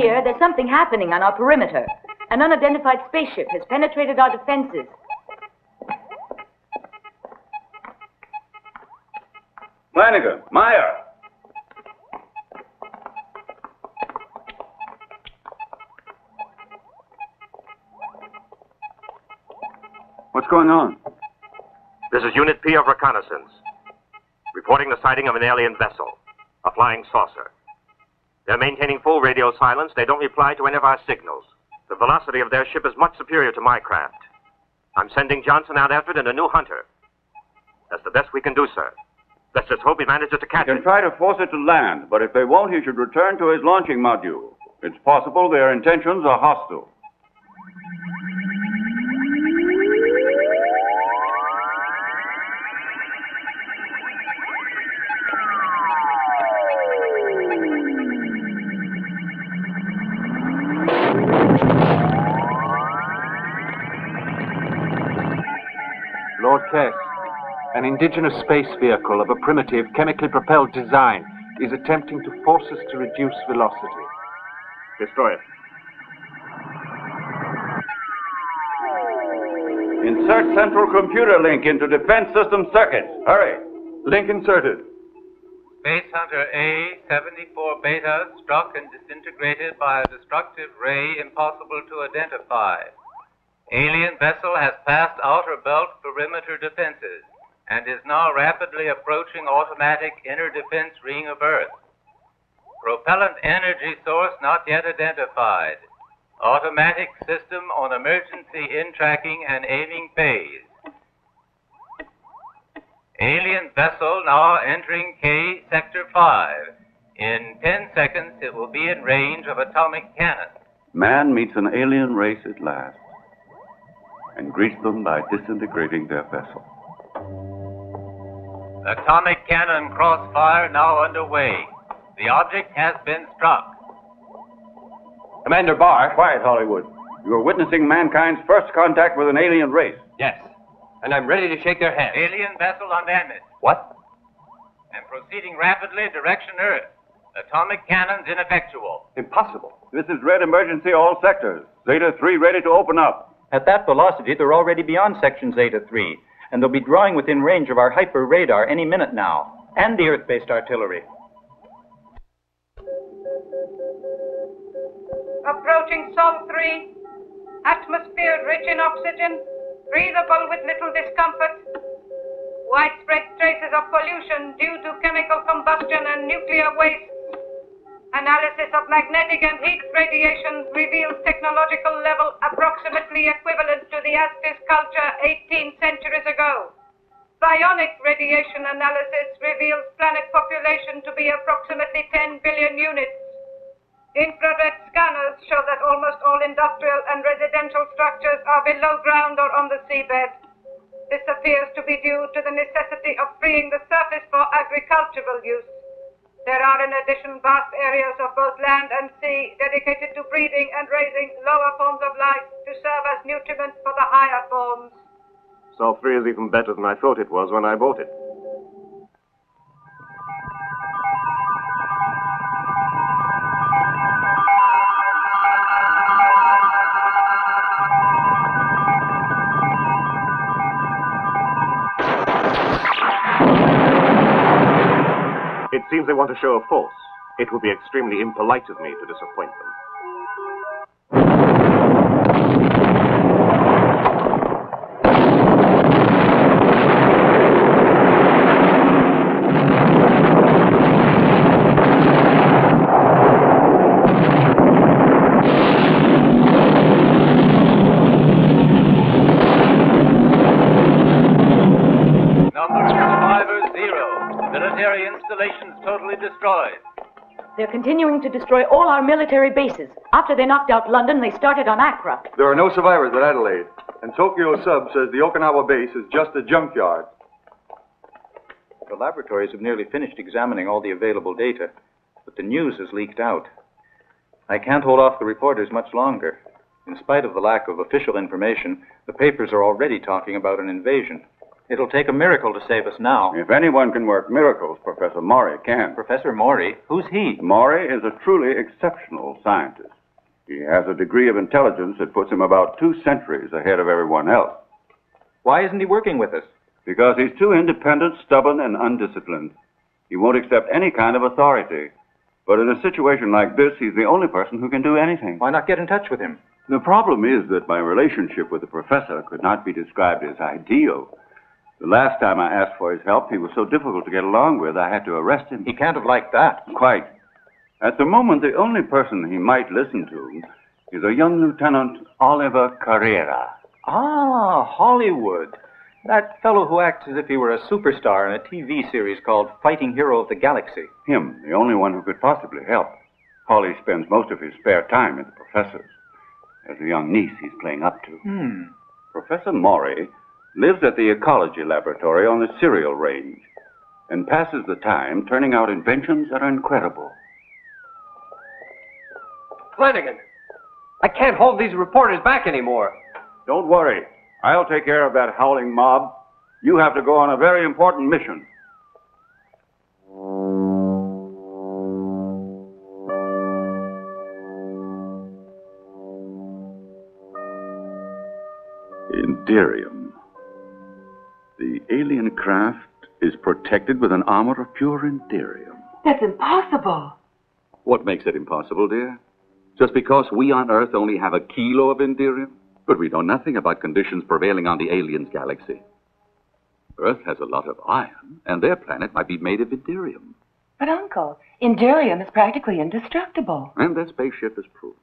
here, there's something happening on our perimeter. An unidentified spaceship has penetrated our defenses. Flanagan, Meyer. What's going on? This is Unit P of Reconnaissance, reporting the sighting of an alien vessel, a flying saucer. They're maintaining full radio silence. They don't reply to any of our signals. The velocity of their ship is much superior to my craft. I'm sending Johnson out after it in a new hunter. That's the best we can do, sir. Let's just hope he manages to catch it. You can try to force it to land, but if they won't, he should return to his launching module. It's possible their intentions are hostile. Lord Kess, an indigenous space vehicle of a primitive, chemically propelled design is attempting to force us to reduce velocity. Destroy it. Insert central computer link into defense system circuits. Hurry. Link inserted. Space Hunter A-74 Beta struck and disintegrated by a destructive ray impossible to identify. Alien vessel has passed outer belt perimeter defenses and is now rapidly approaching automatic inner defense ring of Earth. Propellant energy source not yet identified. Automatic system on emergency in-tracking and aiming phase. Alien vessel now entering K Sector 5. In 10 seconds, it will be in range of atomic cannon. Man meets an alien race at last and greets them by disintegrating their vessel. Atomic cannon crossfire now underway. The object has been struck. Commander Barr. Quiet, Hollywood. You are witnessing mankind's first contact with an alien race. Yes, and I'm ready to shake their hand. Alien vessel undamaged. What? And proceeding rapidly direction Earth. Atomic cannons ineffectual. Impossible. This is red emergency all sectors. Zeta 3 ready to open up. At that velocity, they're already beyond Section Zeta 3, and they'll be drawing within range of our hyper radar any minute now, and the Earth-based artillery. Approaching Sol 3. Atmosphere rich in oxygen, breathable with little discomfort. Widespread traces of pollution due to chemical combustion and nuclear waste. Analysis of magnetic and heat radiation reveals technological level approximately equivalent to the Aztec culture 18 centuries ago. Bionic radiation analysis reveals planet population to be approximately 10 billion units. Infrared scanners show that almost all industrial and residential structures are below ground or on the seabed. This appears to be due to the necessity of freeing the surface for agricultural use. There are in addition vast areas of both land and sea dedicated to breeding and raising lower forms of life to serve as nutriment for the higher forms. Sol 3 is even better than I thought it was when I bought it. It seems they want to show a force. It would be extremely impolite of me to disappoint them. Number survivors 0. Military installations totally destroyed. They're continuing to destroy all our military bases. After they knocked out London, they started on Accra. There are no survivors at Adelaide, and Tokyo Sub says the Okinawa base is just a junkyard. The laboratories have nearly finished examining all the available data, but the news has leaked out. I can't hold off the reporters much longer. In spite of the lack of official information, the papers are already talking about an invasion. It'll take a miracle to save us now. If anyone can work miracles, Professor Maury can. Professor Maury? Who's he? Maury is a truly exceptional scientist. He has a degree of intelligence that puts him about 2 centuries ahead of everyone else. Why isn't he working with us? Because he's too independent, stubborn, and undisciplined. He won't accept any kind of authority. But in a situation like this, he's the only person who can do anything. Why not get in touch with him? The problem is that my relationship with the professor could not be described as ideal. The last time I asked for his help, he was so difficult to get along with, I had to arrest him. He can't have liked that. Quite. At the moment, the only person he might listen to is a young Lieutenant Oliver Carrera. Ah, Hollywood. That fellow who acts as if he were a superstar in a TV series called Fighting Hero of the Galaxy. Him, the only one who could possibly help. Holly spends most of his spare time at the professor's. There's a young niece he's playing up to. Professor Maury lives at the ecology laboratory on the cereal range and passes the time turning out inventions that are incredible. Flanagan, I can't hold these reporters back anymore. Don't worry. I'll take care of that howling mob. You have to go on a very important mission. Inderium. The alien craft is protected with an armor of pure Inderium. That's impossible. What makes it impossible, dear? Just because we on Earth only have a kilo of Inderium? But we know nothing about conditions prevailing on the aliens' galaxy. Earth has a lot of iron, and their planet might be made of Inderium. But, Uncle, Inderium is practically indestructible. And their spaceship is proven.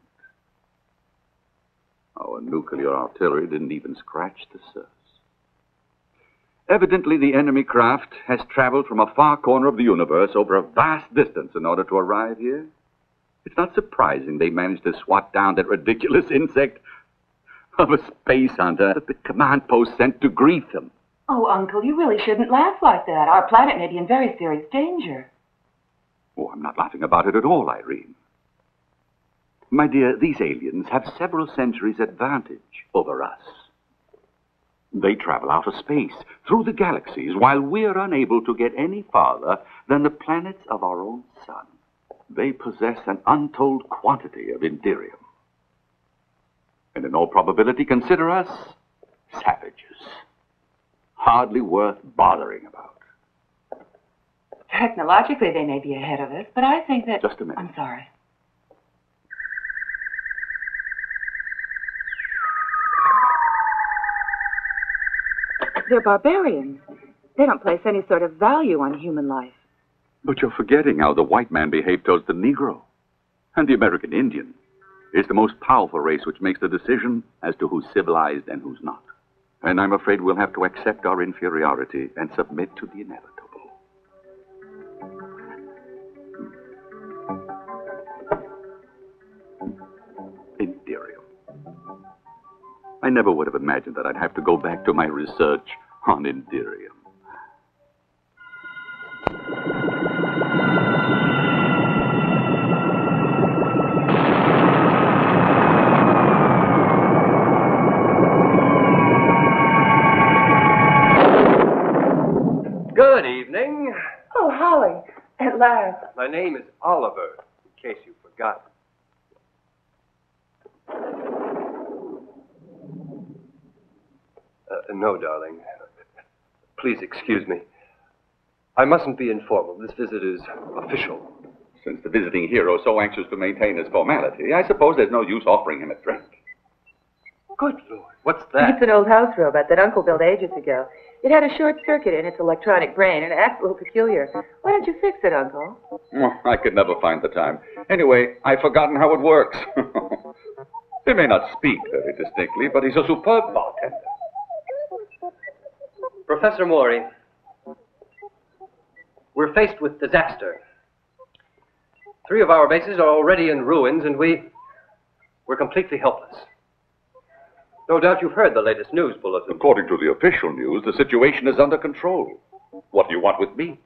Our nuclear artillery didn't even scratch the surface. Evidently, the enemy craft has traveled from a far corner of the universe over a vast distance in order to arrive here. It's not surprising they managed to swat down that ridiculous insect of a space hunter that the command post sent to greet them. Oh, Uncle, you really shouldn't laugh like that. Our planet may be in very serious danger. Oh, I'm not laughing about it at all, Irene. My dear, these aliens have several centuries advantage over us. They travel out of space, through the galaxies, while we're unable to get any farther than the planets of our own sun. They possess an untold quantity of Inderium. And in all probability, consider us savages. Hardly worth bothering about. Technologically, they may be ahead of us, but I think that... Just a minute. I'm sorry. They're barbarians. They don't place any sort of value on human life. But you're forgetting how the white man behaved towards the Negro. And the American Indian is the most powerful race which makes the decision as to who's civilized and who's not. And I'm afraid we'll have to accept our inferiority and submit to the inevitable. Inderium. I never would have imagined that I'd have to go back to my research on Inderium. Good evening. Oh, Holly, at last. My name is Oliver, in case you forgot. No, darling. Please excuse me. I mustn't be informal. This visit is official. Since the visiting hero is so anxious to maintain his formality, I suppose there's no use offering him a drink. Good Lord, what's that? It's an old house robot that Uncle built ages ago. It had a short circuit in its electronic brain, and it acts a little peculiar. Why don't you fix it, Uncle? Oh, I could never find the time. Anyway, I've forgotten how it works. He may not speak very distinctly, but he's a superb bartender. Professor Maury, we're faced with disaster. 3 of our bases are already in ruins, and we're completely helpless. No doubt you've heard the latest news bulletin. According to the official news, the situation is under control. What do you want with me?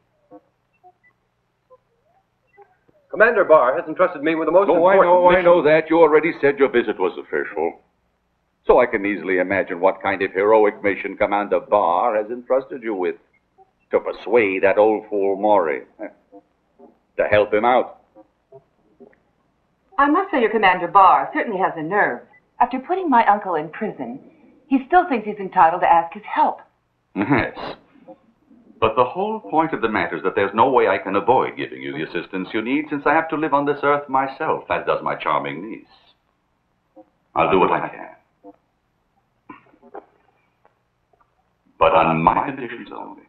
Commander Barr has entrusted me with the most important mission. I know that. You already said your visit was official. So I can easily imagine what kind of heroic mission Commander Barr has entrusted you with. To persuade that old fool Maury. To help him out. I must say your Commander Barr certainly has a nerve. After putting my uncle in prison, he still thinks he's entitled to ask his help. Yes. But the whole point of the matter is that there's no way I can avoid giving you the assistance you need, since I have to live on this earth myself, as does my charming niece. I'll do what I can. But on my conditions only.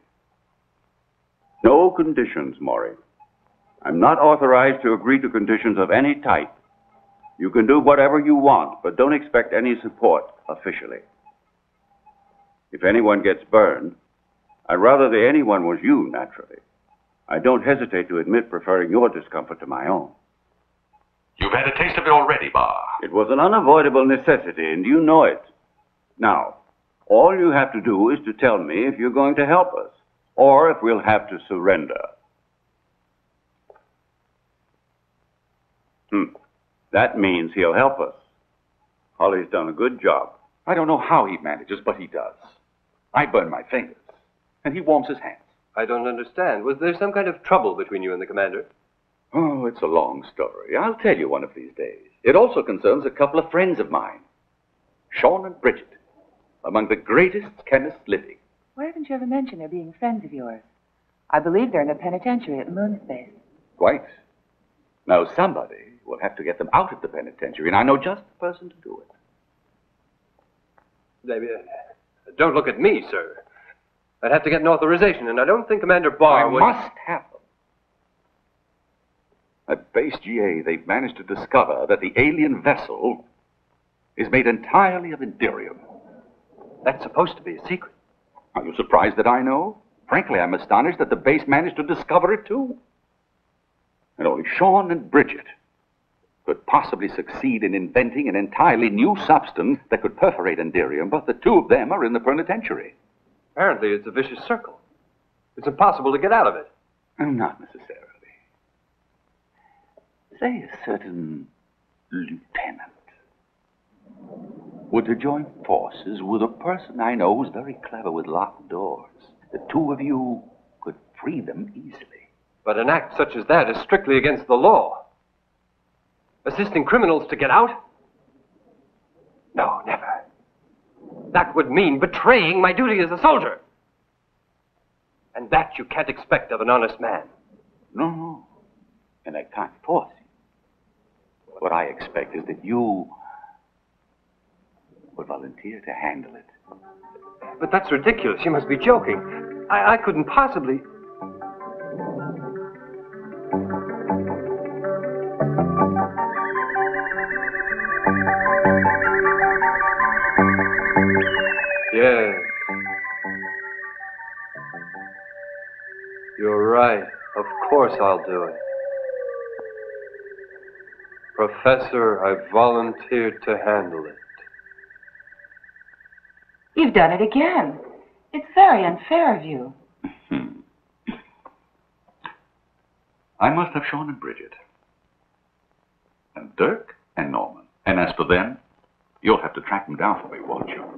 No conditions, Maury. I'm not authorized to agree to conditions of any type. You can do whatever you want, but don't expect any support officially. If anyone gets burned, I'd rather that anyone was you, naturally. I don't hesitate to admit preferring your discomfort to my own. You've had a taste of it already, Barr. It was an unavoidable necessity, and you know it. Now, all you have to do is to tell me if you're going to help us, or if we'll have to surrender. That means he'll help us. Holly's done a good job. I don't know how he manages, but he does. I burn my fingers, and he warms his hands. I don't understand. Was there some kind of trouble between you and the commander? Oh, it's a long story. I'll tell you one of these days. It also concerns a couple of friends of mine, Sean and Bridget, among the greatest chemists living. Why haven't you ever mentioned their being friends of yours? I believe they're in the penitentiary at Moonspace. Quite. Now, somebody will have to get them out of the penitentiary, and I know just the person to do it. Don't look at me, sir. I'd have to get an authorization, and I don't think Commander Barr would... I must have them. At Base GA, they've managed to discover that the alien vessel is made entirely of Indirium. That's supposed to be a secret. Are you surprised that I know? Frankly, I'm astonished that the base managed to discover it, too. And only Sean and Bridget could possibly succeed in inventing an entirely new substance that could perforate Indirium, but the two of them are in the penitentiary. Apparently, it's a vicious circle. It's impossible to get out of it. Not necessarily. Say a certain lieutenant were to join forces with a person I know who's very clever with locked doors. The two of you could free them easily. But an act such as that is strictly against the law. Assisting criminals to get out? No, never. That would mean betraying my duty as a soldier. And that you can't expect of an honest man. No. And I can't force you. What I expect is that you would volunteer to handle it. But that's ridiculous. You must be joking. I couldn't possibly... Yes. You're right. Of course I'll do it. Professor, I volunteered to handle it. You've done it again. It's very unfair of you. I must have Sean and Bridget. And Dirk and Norman. And as for them, you'll have to track them down for me, won't you?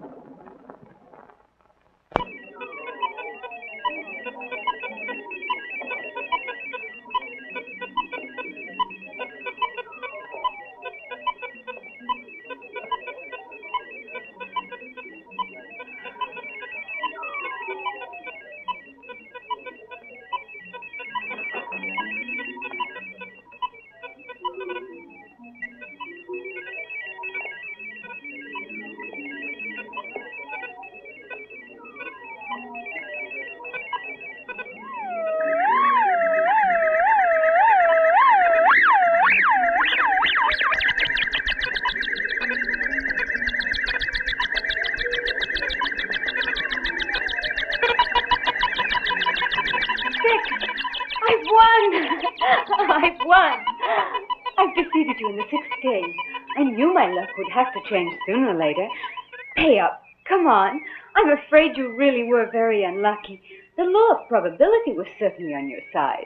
I've won. I've defeated you in the 6th game. I knew my luck would have to change sooner or later. Pay up. Come on. I'm afraid you really were very unlucky. The law of probability was certainly on your side.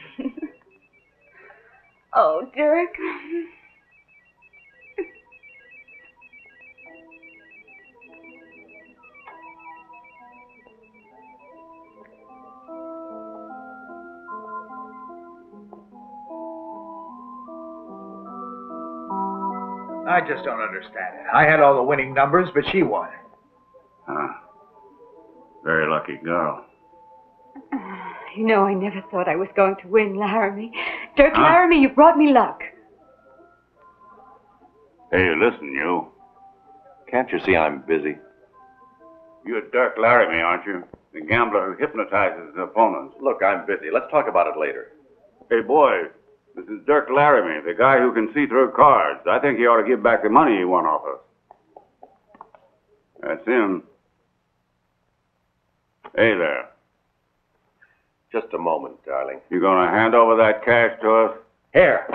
Oh, Dirk. I just don't understand it. I had all the winning numbers, but she won. Huh. Very lucky girl. You know, I never thought I was going to win, Laramie. Dirk Laramie, you brought me luck. Hey, listen, you. Can't you see I'm busy? You're Dirk Laramie, aren't you? The gambler who hypnotizes his opponents. Look, I'm busy. Let's talk about it later. Hey, boy, this is Dirk Laramie, the guy who can see through cards. I think he ought to give back the money he won off us. That's him. Hey there. Just a moment, darling. You gonna hand over that cash to us? Here.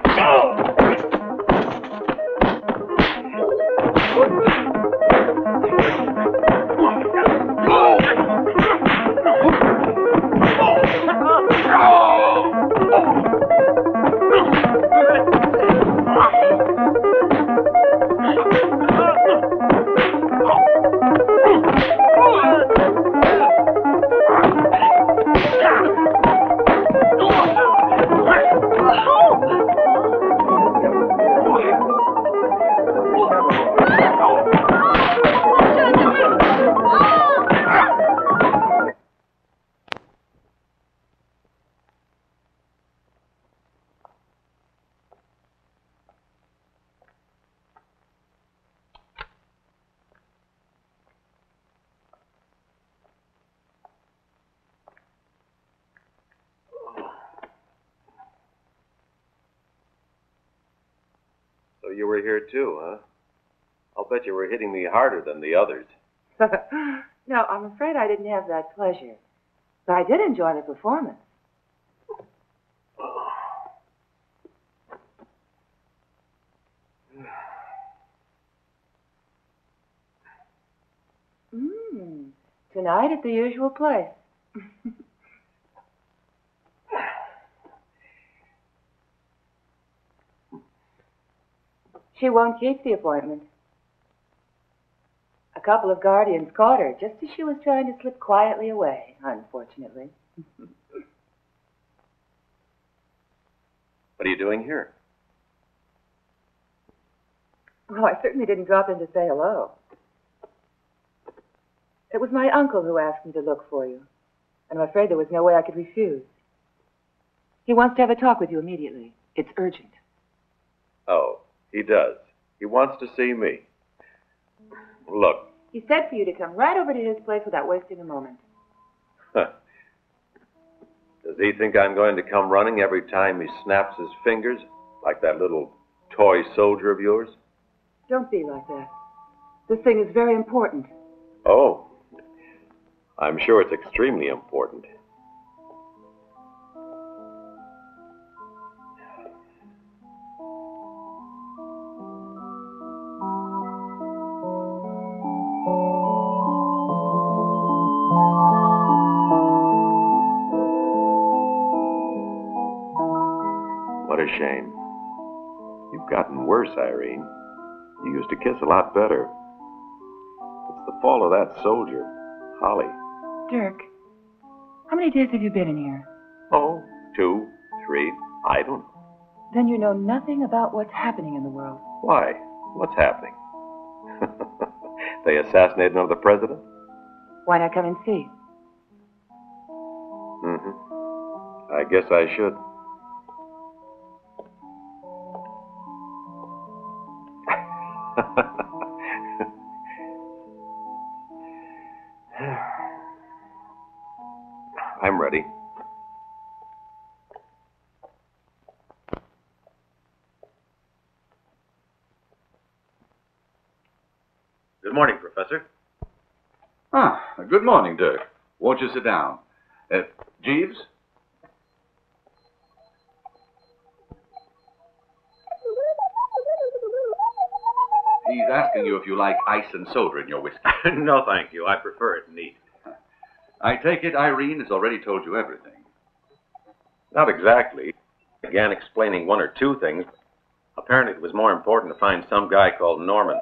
So you were here too, huh? I'll bet you were hitting me harder than the others. No, I'm afraid I didn't have that pleasure. But I did enjoy the performance. Tonight at the usual place. She won't keep the appointment. A couple of guardians caught her just as she was trying to slip quietly away, unfortunately. What are you doing here? Well, I certainly didn't drop in to say hello. It was my uncle who asked me to look for you, and I'm afraid there was no way I could refuse. He wants to have a talk with you immediately. It's urgent. Oh, he does. He wants to see me. Look. He said for you to come right over to his place without wasting a moment. Does he think I'm going to come running every time he snaps his fingers, like that little toy soldier of yours? Don't be like that. This thing is very important. Oh, I'm sure it's extremely important. What a shame. You've gotten worse, Irene. You used to kiss a lot better. It's the fault of that soldier, Holly. Dirk, how many days have you been in here? Oh, 2, 3, I don't know. Then you know nothing about what's happening in the world. Why? What's happening? They assassinated another president? Why not come and see? I guess I should. I'm ready. Good morning, Professor. Good morning, Dirk. Won't you sit down? Jeeves? He's asking you if you like ice and soda in your whiskey. No, thank you. I prefer it neat. I take it Irene has already told you everything. Not exactly. I began explaining 1 or 2 things. Apparently it was more important to find some guy called Norman.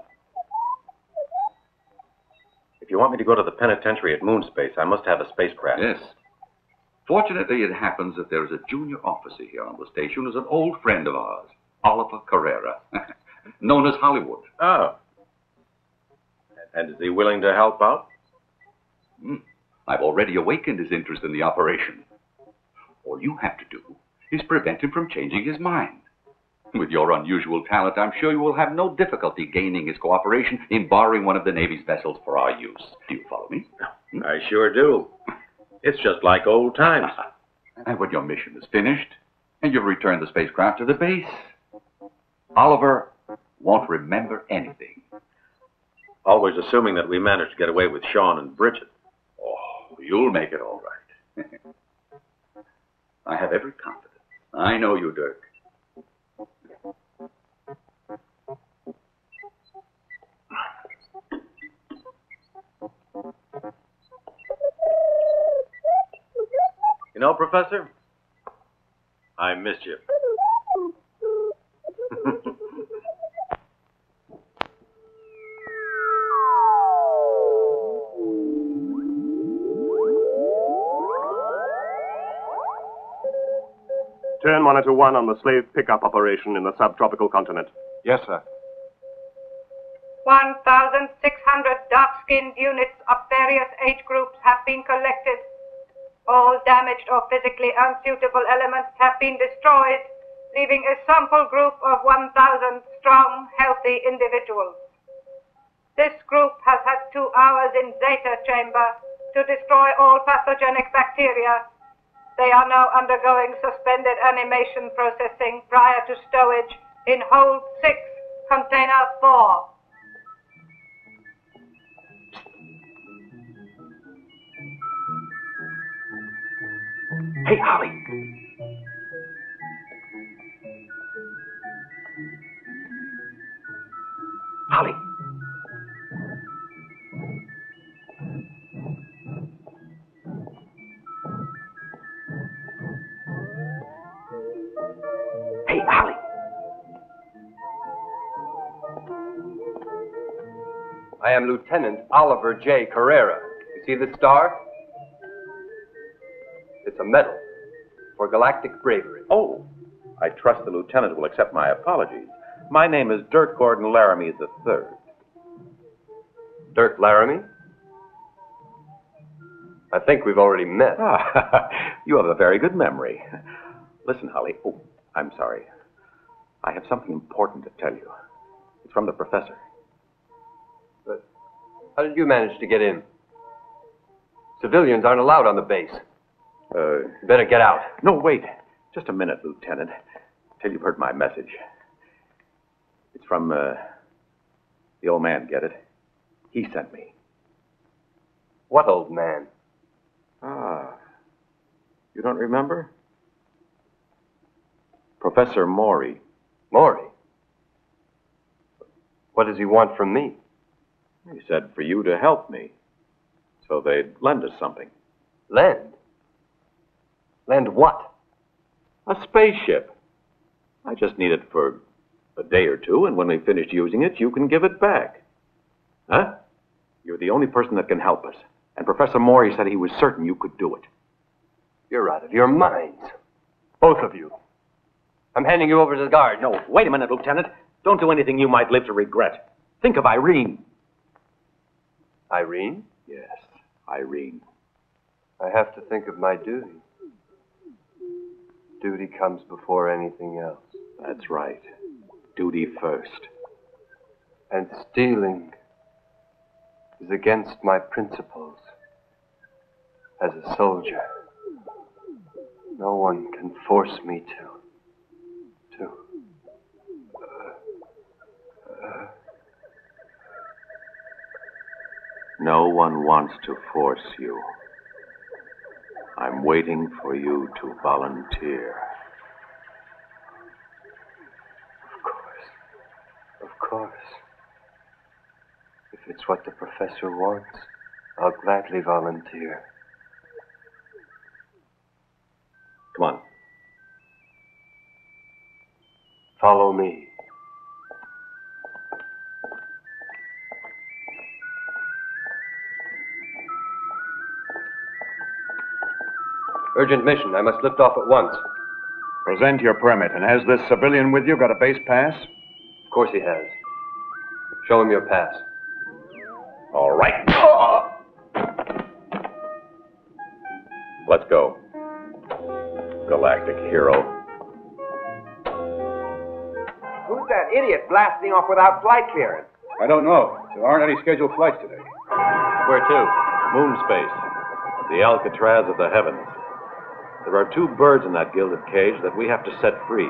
If you want me to go to the penitentiary at Moonspace, I must have a spacecraft. Yes. Fortunately, it happens that there is a junior officer here on the station who's an old friend of ours, Oliver Carrera. known as Hollywood. Oh. And is he willing to help out? I've already awakened his interest in the operation. All you have to do is prevent him from changing his mind. With your unusual talent, I'm sure you will have no difficulty gaining his cooperation in borrowing one of the Navy's vessels for our use. Do you follow me? I sure do. It's just like old times. And when your mission is finished, and you've returned the spacecraft to the base, Oliver won't remember anything. Always assuming that we managed to get away with Sean and Bridget. Oh, you'll make it all right. I have every confidence. I know you, Dirk. You know, Professor, I missed you. Turn Monitor 1 on the slave pickup operation in the subtropical continent. Yes, sir. 1,600 dark-skinned units of various age groups have been collected. All damaged or physically unsuitable elements have been destroyed, leaving a sample group of 1,000 strong, healthy individuals. This group has had 2 hours in Zeta Chamber to destroy all pathogenic bacteria. They are now undergoing suspended animation processing prior to stowage in Hold 6, Container 4. Hey, Holly. Holly. Hey, Holly. I am Lieutenant Oliver J. Carrera. You see this star? It's a medal for galactic bravery. Oh, I trust the lieutenant will accept my apologies. My name is Dirk Gordon Laramie III. Dirk Laramie? I think we've already met. You have a very good memory. Listen, Holly. Oh, I'm sorry. I have something important to tell you. It's from the professor. But how did you manage to get in? Civilians aren't allowed on the base. You better get out. No, wait. Just a minute, Lieutenant. Till you've heard my message. It's from, the old man, get it? He sent me. What old man? You don't remember? Professor Maury. Maury? What does he want from me? He said for you to help me. So they'd lend us something. Lend? Lend what? A spaceship. I just need it for a day or two, and when we finished using it, you can give it back. Huh? You're the only person that can help us. And Professor Maury said he was certain you could do it. You're out of your minds. Both of you. I'm handing you over to the guard. No, wait a minute, Lieutenant. Don't do anything you might live to regret. Think of Irene. Irene? Yes, Irene. I have to think of my duty. Duty comes before anything else. That's right. Duty first. And stealing is against my principles as a soldier. No one can force me to. No one wants to force you. I'm waiting for you to volunteer. Of course. If it's what the professor wants, I'll gladly volunteer. Come on. Follow me. Urgent mission. I must lift off at once. Present your permit. And has this civilian with you got a base pass? Of course he has. Show him your pass. All right. Let's go. Galactic hero. Who's that idiot blasting off without flight clearance? I don't know. There aren't any scheduled flights today. Where to? Moon space. The Alcatraz of the heavens. There are 2 birds in that gilded cage that we have to set free.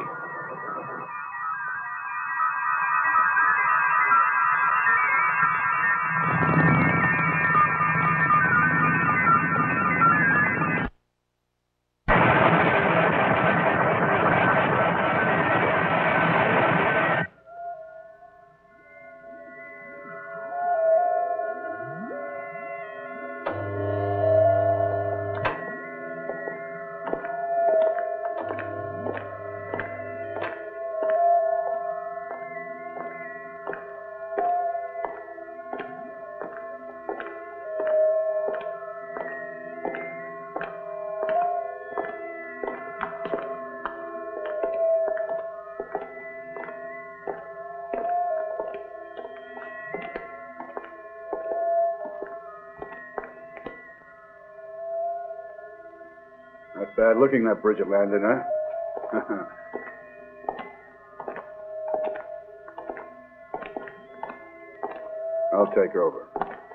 Not bad looking, that bridge of landing, huh? I'll take over.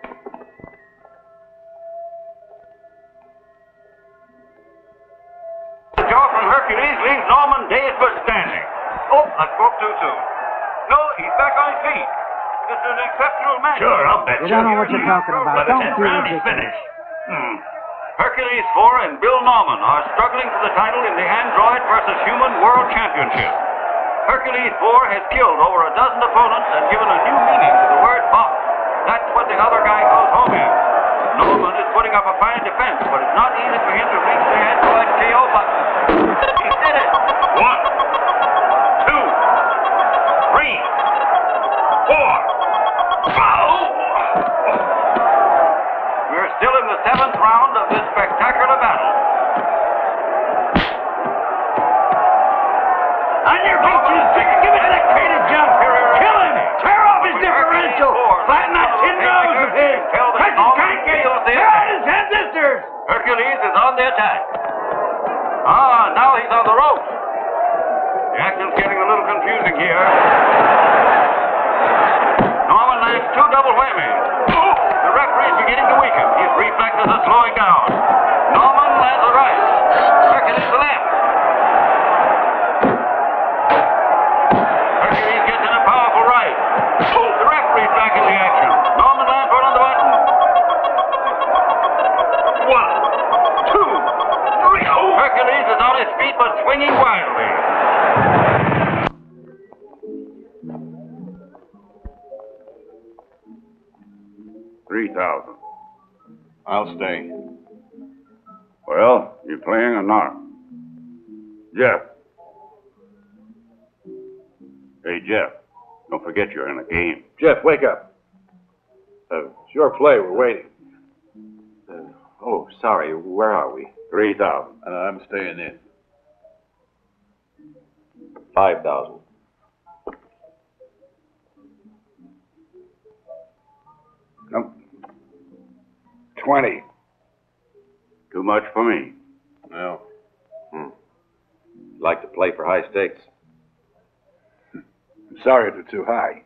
The jaw from Hercules leaves Norman dazed but standing. Oh, I spoke too soon. No, he's back on his feet. This is an exceptional match. Sure, I'll bet You don't know what you're talking about. By the Don't 10th do round, he's ridiculous. finished. Hercules 4 and Bill Norman are struggling for the title in the Android versus Human World Championship. Hercules 4 has killed over a dozen opponents and given a new meaning to the word box. That's what the other guy goes home in. Norman is putting up a fine defense, but it's not easy for him to reach the Android KO button. He did it! 1, 2, 3, 4. Oh! We're still in the 7th round of this spectacular battle. On your feet, you stick. Give it that crated jump. Kill him. Tear off his differential. Flatten that tin nose of his. Press his crank. Tear out his transistors. Hercules is on the attack. Now he's on the ropes. The action's getting a little confusing here. Norman lands 2 double whammies. The referee is beginning to weaken. His reflexes are slowing down. Norman lands a right. Hercules the left. Hercules gets in a powerful right. The referee's back in the action. Norman lands one on the button. 1, 2, 3. Hercules is on his feet but swinging wildly. $3,000. I'll stay. Well, you playing or not? Jeff. Hey, Jeff. Don't forget you're in a game. Jeff, wake up. It's your play. We're waiting. Oh, sorry. Where are we? 3,000. And I'm staying in. 5,000. Nope. 20. Too much for me. No. Like to play for high stakes. I'm sorry if it's too high.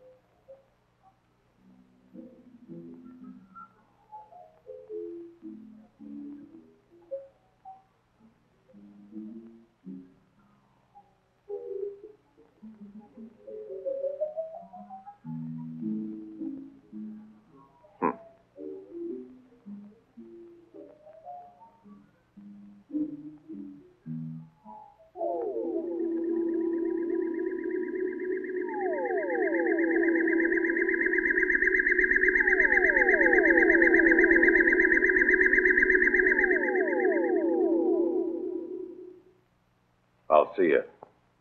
I'll see you.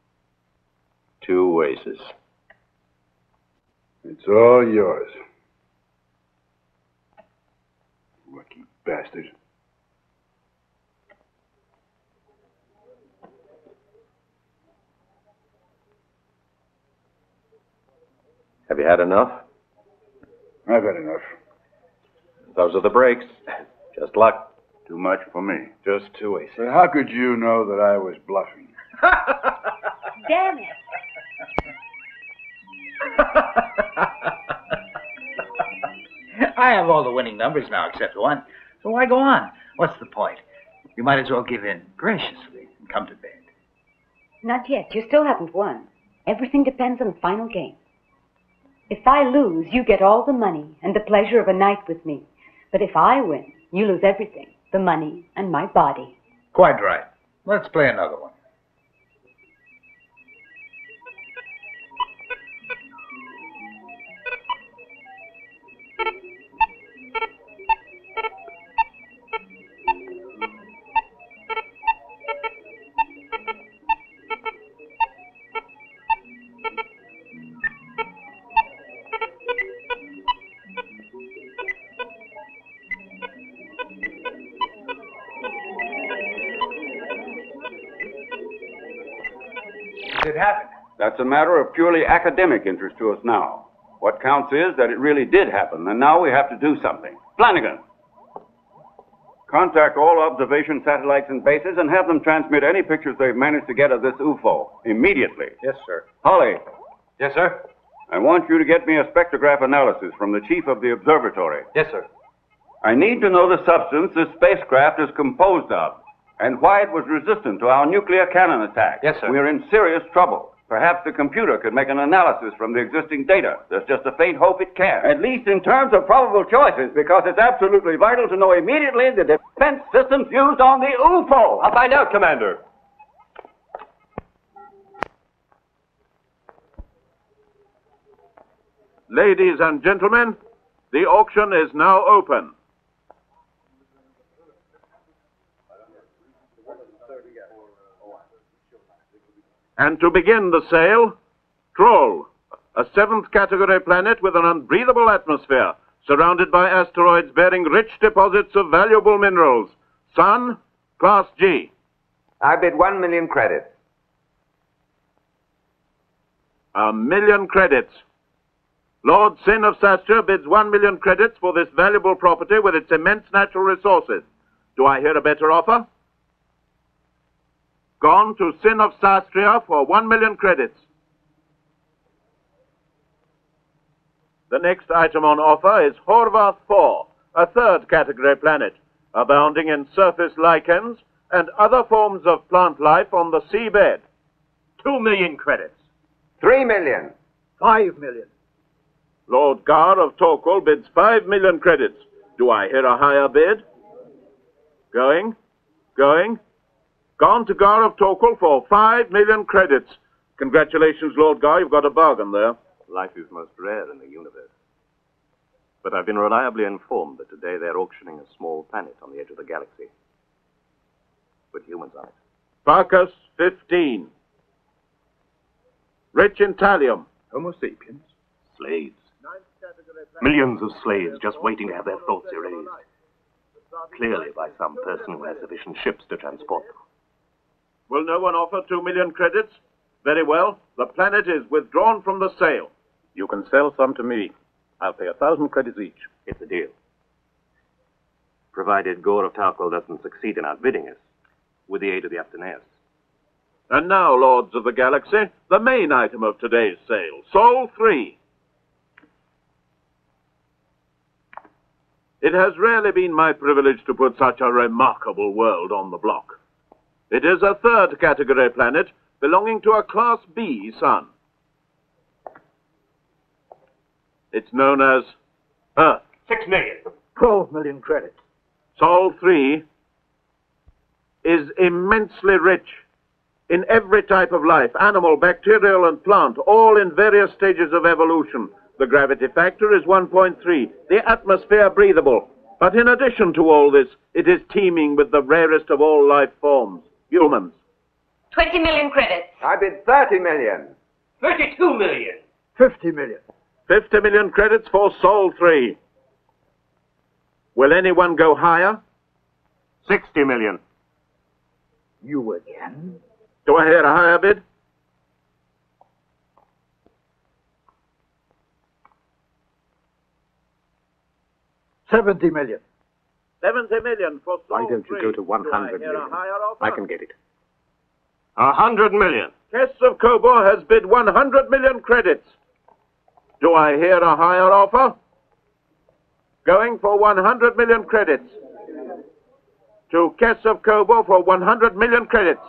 2 aces. It's all yours. Lucky bastard. Have you had enough? I've had enough. Those are the breaks. Just luck. Too much for me. Just too easy. But how could you know that I was bluffing? Damn it. I have all the winning numbers now except one. So why go on? What's the point? You might as well give in graciously and come to bed. Not yet. You still haven't won. Everything depends on the final game. If I lose, you get all the money and the pleasure of a night with me. But if I win, you lose everything, the money and my body. Quite right. Let's play another one. It happened. That's a matter of purely academic interest to us now. What counts is that it really did happen, and now we have to do something. Flanagan! Contact all observation satellites and bases and have them transmit any pictures they've managed to get of this UFO immediately. Yes, sir. Holly. Yes, sir. I want you to get me a spectrograph analysis from the chief of the observatory. Yes, sir. I need to know the substance this spacecraft is composed of, and why it was resistant to our nuclear cannon attack. Yes, sir. We're in serious trouble. Perhaps the computer could make an analysis from the existing data. There's just a faint hope it can. At least in terms of probable choices, because it's absolutely vital to know immediately the defense systems used on the UFO. I'll find out, Commander. Ladies and gentlemen, the auction is now open. And to begin the sale, Troll, a 7th category planet with an unbreathable atmosphere, surrounded by asteroids bearing rich deposits of valuable minerals. Sun, Class G. I bid 1 million credits. 1 million credits. Lord Sin of Sastria bids 1 million credits for this valuable property with its immense natural resources. Do I hear a better offer? Gone to Sin of Sastria for 1 million credits. The next item on offer is Horvath 4, a 3rd category planet, abounding in surface lichens and other forms of plant life on the seabed. 2 million credits. 3 million. 5 million. Lord Gar of Torquil bids 5 million credits. Do I hear a higher bid? Going. Gone to Gar of Torquil for 5 million credits. Congratulations, Lord Gar, you've got a bargain there. Life is most rare in the universe. But I've been reliably informed that today they're auctioning a small planet on the edge of the galaxy. With humans on it. Bacchus 15. Rich in thallium. Homo sapiens. Slaves. Millions of slaves just waiting to have their thoughts erased. Clearly by some person who has sufficient ships to transport them. Will no one offer 2 million credits? Very well. The planet is withdrawn from the sale. You can sell some to me. I'll pay 1,000 credits each. It's a deal. Provided Gore of Tarquil doesn't succeed in outbidding us, with the aid of the Aptoneus. And now, Lords of the Galaxy, the main item of today's sale, Sol 3. It has rarely been my privilege to put such a remarkable world on the block. It is a 3rd category planet belonging to a Class B sun. It's known as Earth. 6 million. 12 million credits. Sol 3 is immensely rich in every type of life, animal, bacterial, and plant, all in various stages of evolution. The gravity factor is 1.3, the atmosphere breathable. But in addition to all this, it is teeming with the rarest of all life forms, humans. 20 million credits. I bid 30 million. 32 million. 50 million. 50 million credits for Sol 3. Will anyone go higher? 60 million. You again? Do I hear a higher bid? 70 million. 70 million for Saul. Why don't you go to 100 Do I hear million? a higher offer? I can get it. 100 million. Kess of Cobo has bid 100 million credits. Do I hear a higher offer? Going for 100 million credits. To Kess of Cobo for 100 million credits.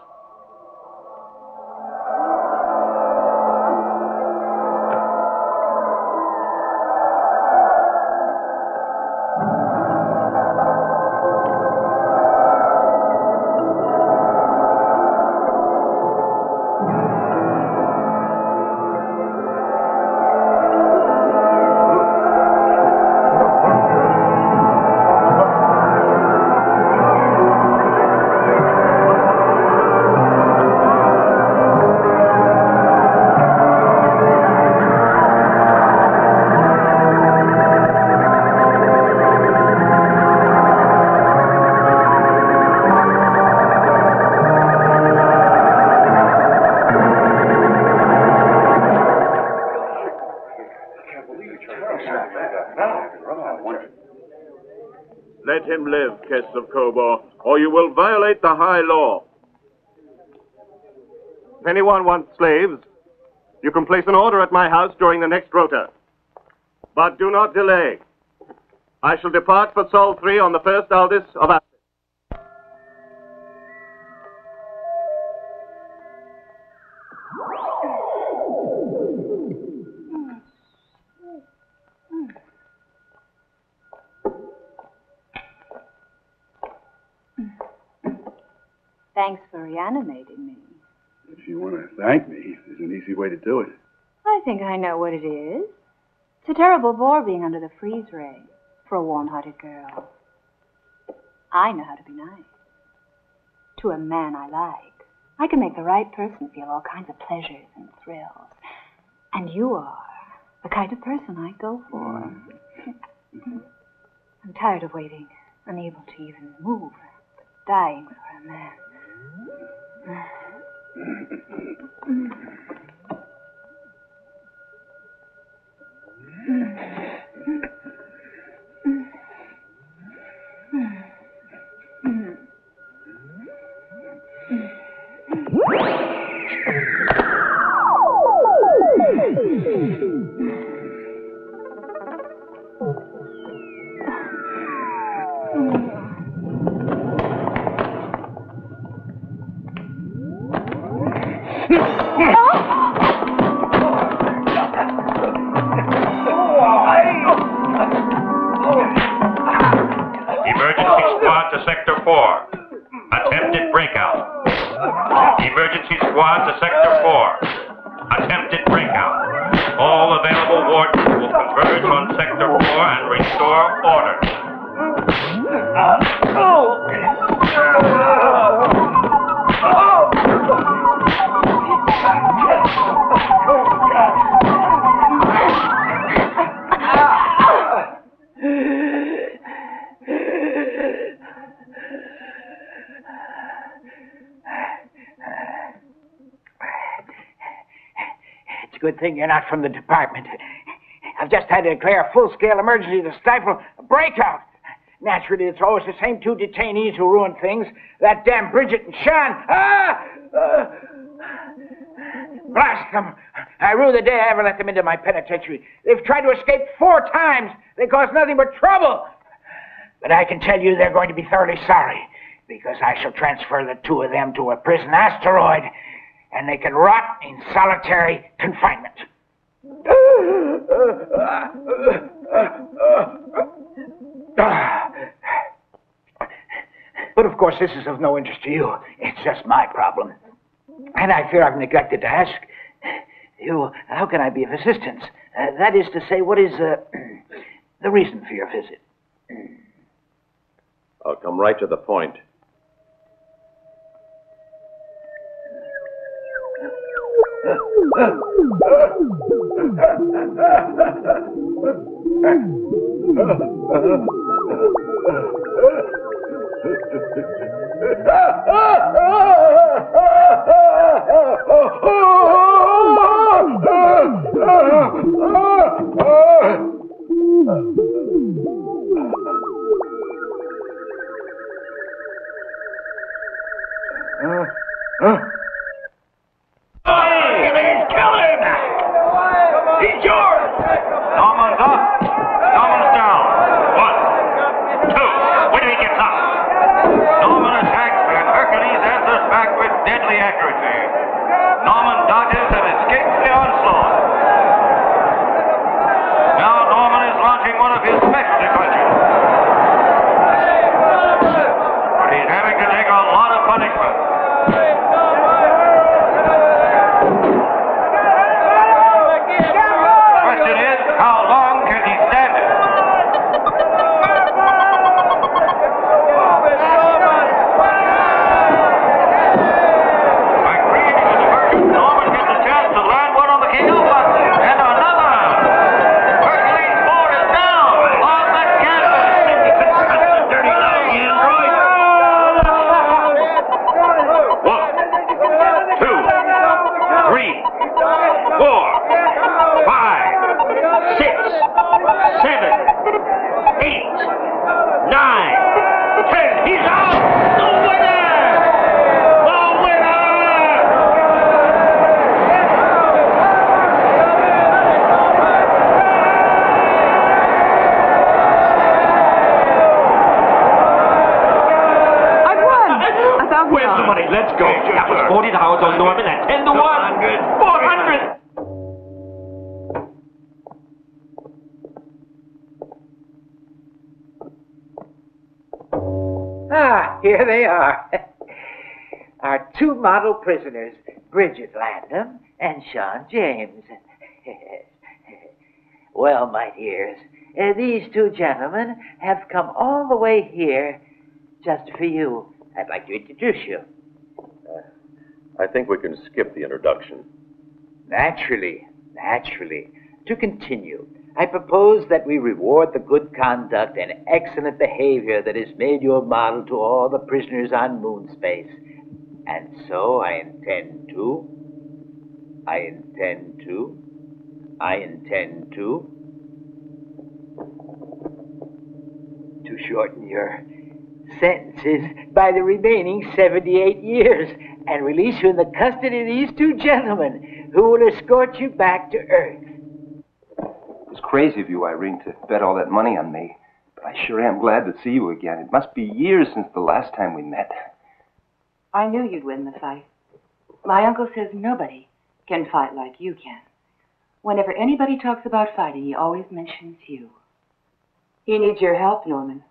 Let him live, Kess of Cobo, or you will violate the high law. If anyone wants slaves, you can place an order at my house during the next rota. But do not delay. I shall depart for Sol 3 on the first Aldis of Athens. Thanks for reanimating me. If you want to thank me, there's an easy way to do it. I think I know what it is. It's a terrible bore being under the freeze ray for a warm-hearted girl. I know how to be nice. To a man I like. I can make the right person feel all kinds of pleasures and thrills. And you are the kind of person I go for. I'm tired of waiting, unable to even move, dying for a man. Emergency squad to Sector 4. Attempted breakout. Emergency squad to Sector 4. Attempted breakout. All available wardens will converge on Sector 4 and restore order. It's a good thing you're not from the department. I've just had to declare a full-scale emergency to stifle a breakout. Naturally, it's always the same two detainees who ruin things. That damn Bridget and Sean. Blast them. I rue the day I ever let them into my penitentiary. They've tried to escape 4 times. They caused nothing but trouble. But I can tell you they're going to be thoroughly sorry, because I shall transfer the 2 of them to a prison asteroid, and they can rot in solitary confinement. But of course, this is of no interest to you. It's just my problem. And I fear I've neglected to ask you, how can I be of assistance? That is to say, what is the reason for your visit? I'll come right to the point. Kill him! He's yours! Norman's up. Norman's down. 1, 2. Wait till he gets up. Norman attacks and Hercules answers back with deadly accuracy. Norman dodges and escapes the onslaught. Now Norman is launching one of his specialty punches. But he's having to take a lot of punishment. The question is, how long can he stand it? By creating a diversion, Norman gets a chance to land one on the king of button. And another. Hercules 4 is down on the canvas. Dirty lying android. 1, 2, 3, 4, 5, 6, 7, 8, 9, 10. He's out! The winner! The winner! I've won! $1,000. Where's the money? Let's go. That was 40 on Norman at 10 to 1. 400. Ah, here they are. Our two model prisoners, Bridget Landham and Sean James. Well, my dears, these two gentlemen have come all the way here just for you. I'd like to introduce you. I think we can skip the introduction. Naturally. To continue, I propose that we reward the good conduct and excellent behavior that has made you a model to all the prisoners on moon space. And so I intend to shorten your sentences by the remaining 78 years and release you in the custody of these two gentlemen who will escort you back to Earth. It was crazy of you, Irene, to bet all that money on me. But I sure am glad to see you again. It must be years since the last time we met. I knew you'd win the fight. My uncle says nobody can fight like you can. Whenever anybody talks about fighting, he always mentions you. He needs your help, Norman.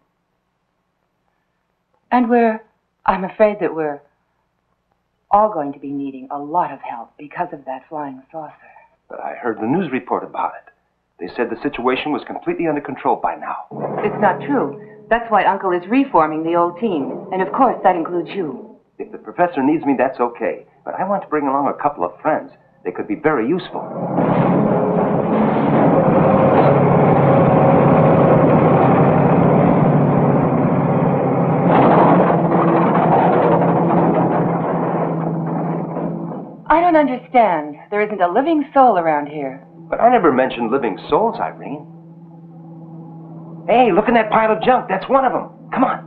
And I'm afraid that we're all going to be needing a lot of help because of that flying saucer. But I heard the news report about it. They said the situation was completely under control by now. It's not true. That's why Uncle is reforming the old team. And of course, that includes you. If the professor needs me, that's okay. But I want to bring along a couple of friends. They could be very useful. I don't understand. There isn't a living soul around here. But I never mentioned living souls, Irene. Hey, look in that pile of junk. That's one of them. Come on.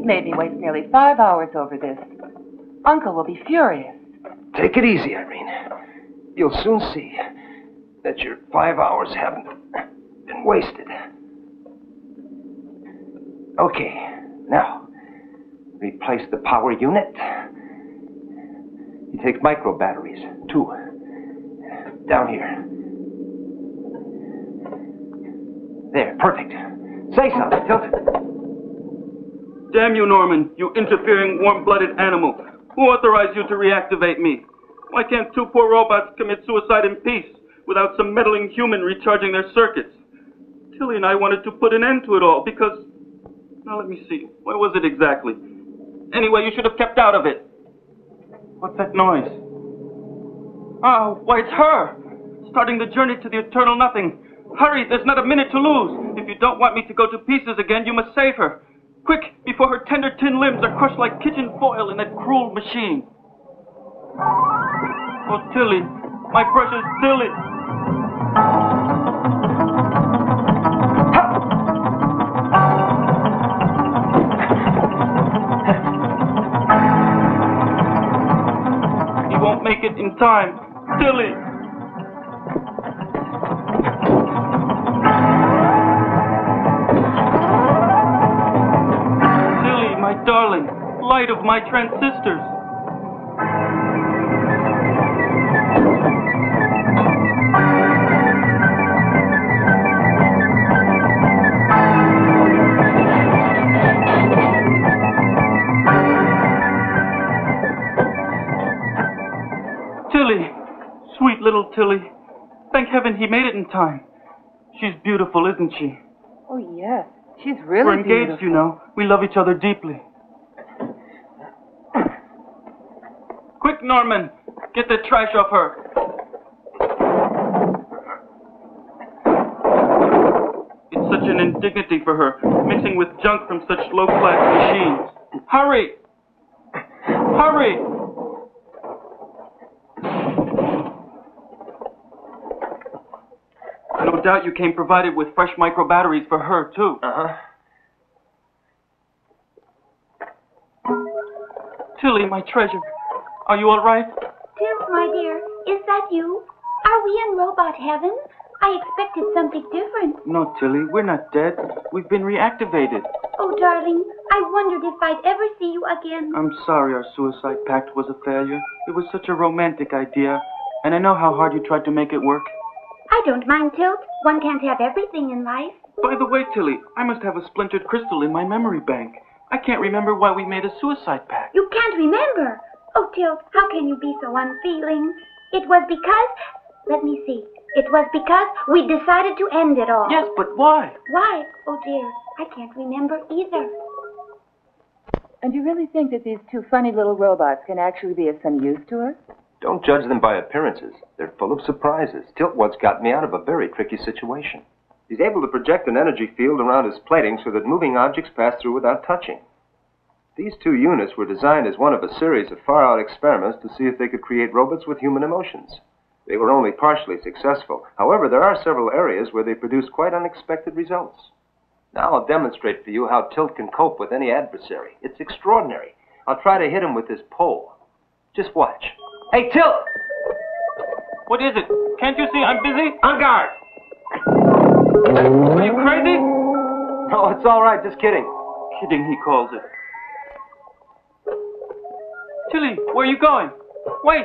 made me waste nearly 5 hours over this. Uncle will be furious. Take it easy, Irene. You'll soon see that your 5 hours haven't been wasted. Okay, now, replace the power unit. You take micro batteries, 2. Down here. There, perfect. Say something, Tilt. Damn you, Norman, you interfering, warm-blooded animal. Who authorized you to reactivate me? Why can't 2 poor robots commit suicide in peace without some meddling human recharging their circuits? Tilly and I wanted to put an end to it all because... Now, let me see. What was it exactly? Anyway, you should have kept out of it. What's that noise? Oh, why, it's her! Starting the journey to the eternal nothing. Hurry, there's not a minute to lose. If you don't want me to go to pieces again, you must save her. Quick, before her tender tin limbs are crushed like kitchen foil in that cruel machine. Oh, Tilly, my precious Tilly. He won't make it in time. Tilly. My darling, light of my transistors. Tilly, sweet little Tilly. Thank heaven he made it in time. She's beautiful, isn't she? Oh, yes. She's really We're engaged, beautiful. you know. We love each other deeply. Quick, Norman. Get the trash off her. It's such an indignity for her, mixing with junk from such low-class machines. Hurry! Hurry! No doubt you came provided with fresh micro batteries for her, too. Uh-huh. Tilly, my treasure. Are you all right? Tilt, my dear, is that you? Are we in robot heaven? I expected something different. No, Tilly, we're not dead. We've been reactivated. Oh, darling, I wondered if I'd ever see you again. I'm sorry our suicide pact was a failure. It was such a romantic idea, and I know how hard you tried to make it work. I don't mind, Tilt. One can't have everything in life. By the way, Tilly, I must have a splintered crystal in my memory bank. I can't remember why we made a suicide pact. You can't remember? Oh, Tilt, how can you be so unfeeling? It was because... Let me see. It was because we decided to end it all. Yes, but why? Why? Oh, dear, I can't remember either. And you really think that these 2 funny little robots can actually be of some use to us? Don't judge them by appearances. They're full of surprises. Tilt once got me out of a very tricky situation. He's able to project an energy field around his plating so that moving objects pass through without touching. These 2 units were designed as one of a series of far-out experiments to see if they could create robots with human emotions. They were only partially successful. However, there are several areas where they produced quite unexpected results. Now I'll demonstrate for you how Tilt can cope with any adversary. It's extraordinary. I'll try to hit him with this pole. Just watch. Hey, Tilt! What is it? Can't you see I'm busy? On guard! Are you crazy? No, it's all right. Just kidding. Kidding, he calls it. Tilly, where are you going? Wait!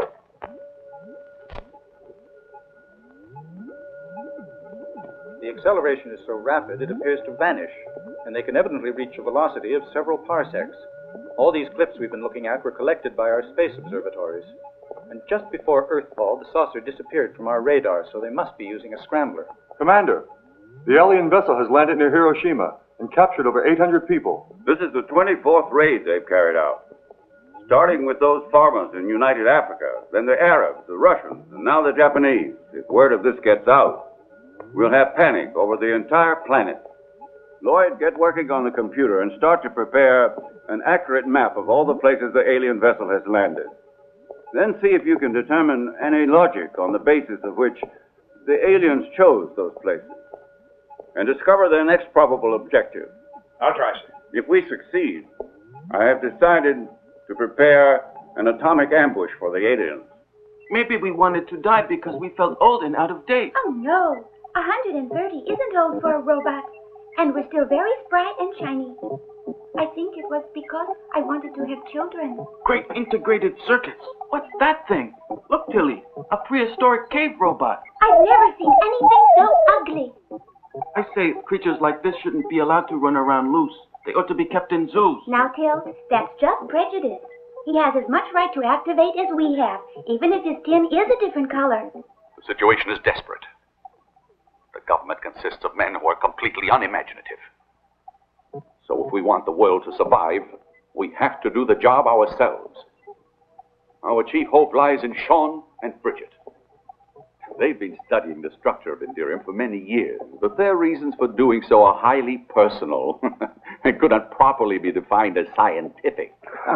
The acceleration is so rapid it appears to vanish, and they can evidently reach a velocity of several parsecs. All these clips we've been looking at were collected by our space observatories. And just before Earthfall, the saucer disappeared from our radar, so they must be using a scrambler. Commander, the alien vessel has landed near Hiroshima and captured over 800 people. This is the 24th raid they've carried out. Starting with those farmers in United Africa, then the Arabs, the Russians, and now the Japanese. If word of this gets out, we'll have panic over the entire planet. Lloyd, get working on the computer and start to prepare an accurate map of all the places the alien vessel has landed. Then see if you can determine any logic on the basis of which the aliens chose those places. And discover their next probable objective. I'll try, sir. If we succeed, I have decided to prepare an atomic ambush for the aliens. Maybe we wanted to die because we felt old and out of date. Oh, no. 130 isn't old for a robot. And we're still very spry and shiny. I think it was because I wanted to have children. Great integrated circuits. What's that thing? Look, Tilly, a prehistoric cave robot. I've never seen anything so ugly. I say creatures like this shouldn't be allowed to run around loose. They ought to be kept in zoos. Now, Till, that's just prejudice. He has as much right to activate as we have, even if his skin is a different color. The situation is desperate. The government consists of men who are completely unimaginative. So if we want the world to survive, we have to do the job ourselves. Our chief hope lies in Sean and Bridget. They've been studying the structure of Indirium for many years, but their reasons for doing so are highly personal and could not properly be defined as scientific.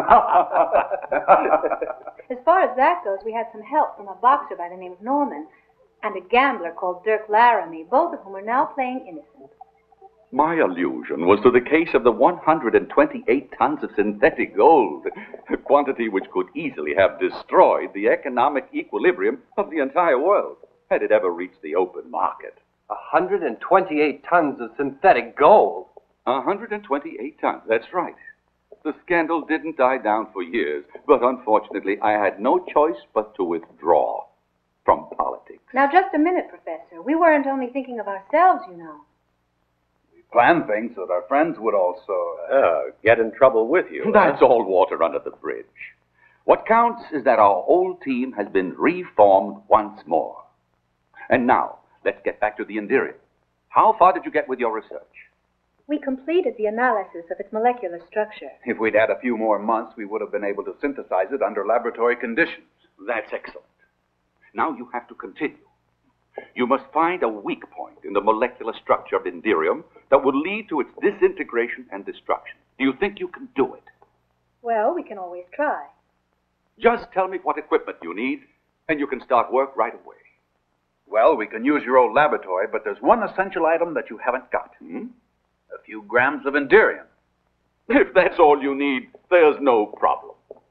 As far as that goes, we had some help from a boxer by the name of Norman and a gambler called Dirk Laramie, both of whom are now playing innocent. My allusion was to the case of the 128 tons of synthetic gold, a quantity which could easily have destroyed the economic equilibrium of the entire world, had it ever reached the open market. 128 tons of synthetic gold? 128 tons, that's right. The scandal didn't die down for years, but unfortunately I had no choice but to withdraw from politics. Now, just a minute, Professor. We weren't only thinking of ourselves, you know. Plan things so that our friends would also... get in trouble with you. That's all water under the bridge. What counts is that our whole team has been reformed once more. And now, let's get back to the Indirium. How far did you get with your research? We completed the analysis of its molecular structure. If we'd had a few more months, we would have been able to synthesize it under laboratory conditions. That's excellent. Now you have to continue. You must find a weak point in the molecular structure of Indirium that will lead to its disintegration and destruction. Do you think you can do it? Well, we can always try. Just tell me what equipment you need, and you can start work right away. Well, we can use your old laboratory, but there's one essential item that you haven't got. A few grams of Indirium. If that's all you need, there's no problem.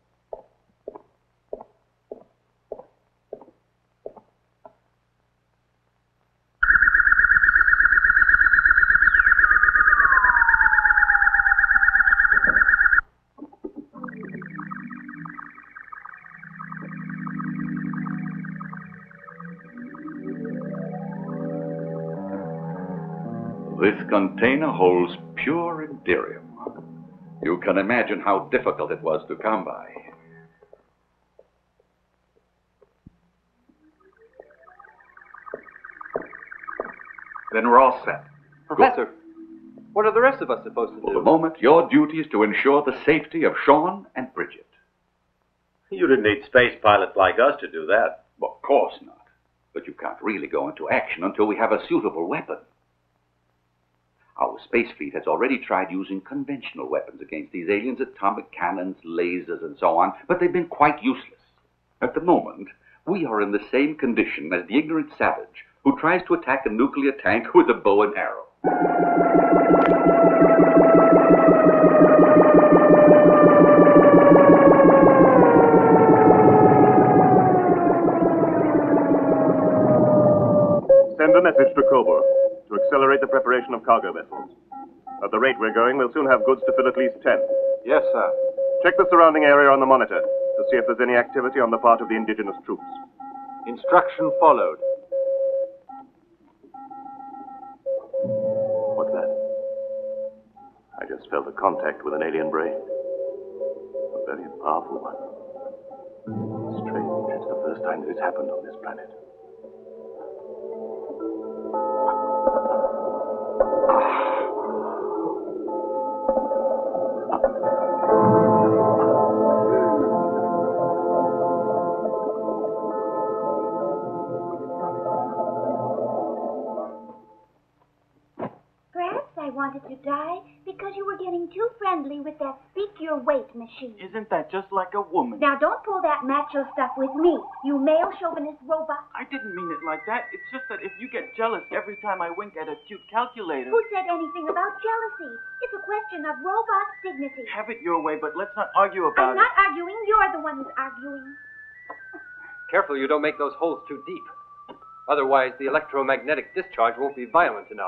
This container holds pure Indirium. You can imagine how difficult it was to come by. Then we're all set. Professor, what are the rest of us supposed to do? For the moment, your duty is to ensure the safety of Sean and Bridget. You didn't need space pilots like us to do that. Well, of course not. But you can't really go into action until we have a suitable weapon. Our space fleet has already tried using conventional weapons against these aliens, atomic cannons, lasers, and so on, but they've been quite useless. At the moment, we are in the same condition as the ignorant savage who tries to attack a nuclear tank with a bow and arrow. Send a message to Cobra to accelerate the preparation of cargo vessels. At the rate we're going, we'll soon have goods to fill at least 10. Yes, sir. Check the surrounding area on the monitor to see if there's any activity on the part of the indigenous troops. Instruction followed. What's that? I just felt a contact with an alien brain. A very powerful one. Strange, it's the first time that it's happened on this planet. Perhaps I wanted to die because you were getting too friendly with that speak your weight machine. Isn't that just like a woman? Now don't pull that macho stuff with me, you male chauvinist robot. I didn't mean it like that. It's just that if you get jealous every time I wink at a cute calculator... Who said anything about jealousy? It's a question of robot dignity. Have it your way, but let's not argue about I'm not arguing. You're the one who's arguing. Careful you don't make those holes too deep. Otherwise, the electromagnetic discharge won't be violent enough.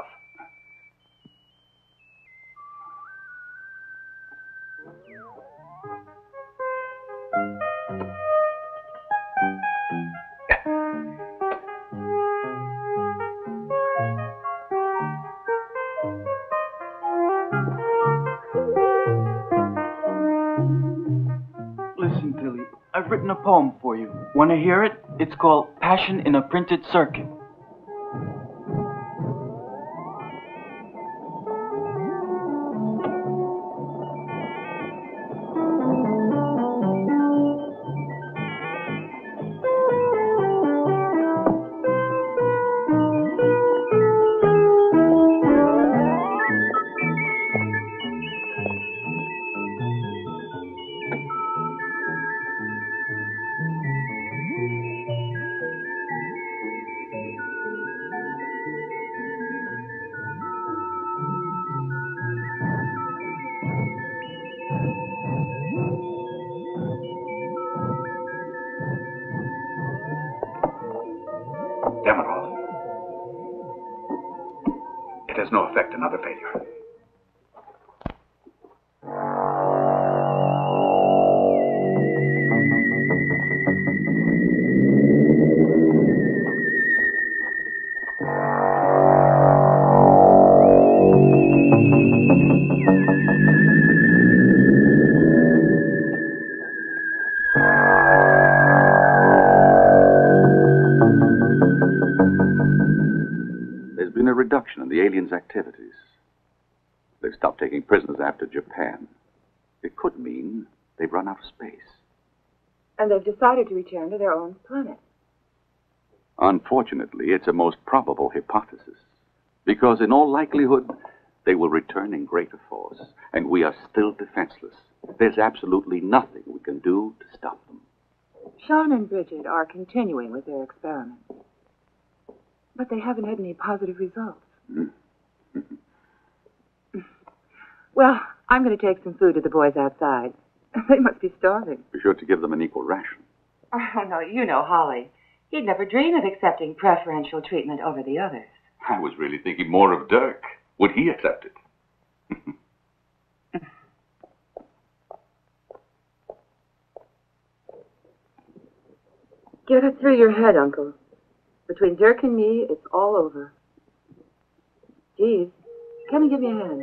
Listen, Tilly, I've written a poem for you. Want to hear it? It's called Passion in a Printed Circuit. Demerol. It has no effect. Another failure. There's been a reduction in the aliens' activities. They've stopped taking prisoners after Japan. It could mean they've run out of space. And they've decided to return to their own planet. Unfortunately, it's a most probable hypothesis. Because in all likelihood, they will return in greater force. And we are still defenseless. There's absolutely nothing we can do to stop them. Sean and Bridget are continuing with their experiments. But they haven't had any positive results. Well, I'm going to take some food to the boys outside. They must be starving. Be sure to give them an equal ration. Oh, no, you know Holly. He'd never dream of accepting preferential treatment over the others. I was really thinking more of Dirk. Would he accept it? Get it through your head, Uncle. Between Dirk and me, it's all over. Jeeves, come and give me a hand.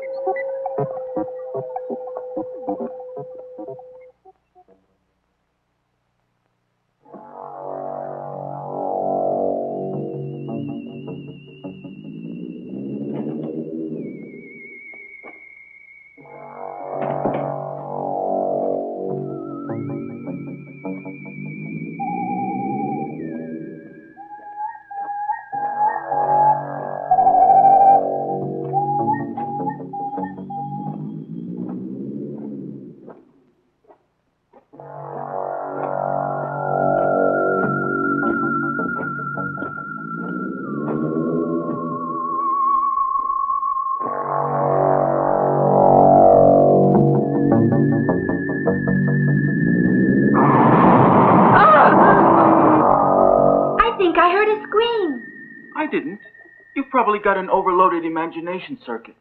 I didn't. You probably got an overloaded imagination circuit.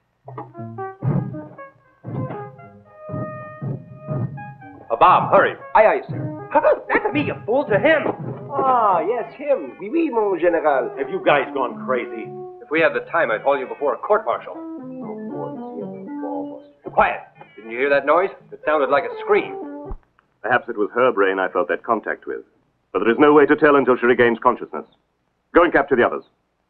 Bob, hurry. Aye, aye, sir. Not to me, you fool, to him. Ah, yes, him. Oui, oui, mon général. Have you guys gone crazy? If we had the time, I'd haul you before a court-martial. Quiet. Didn't you hear that noise? It sounded like a scream. Perhaps it was her brain I felt that contact with. But there is no way to tell until she regains consciousness. Go and capture the others.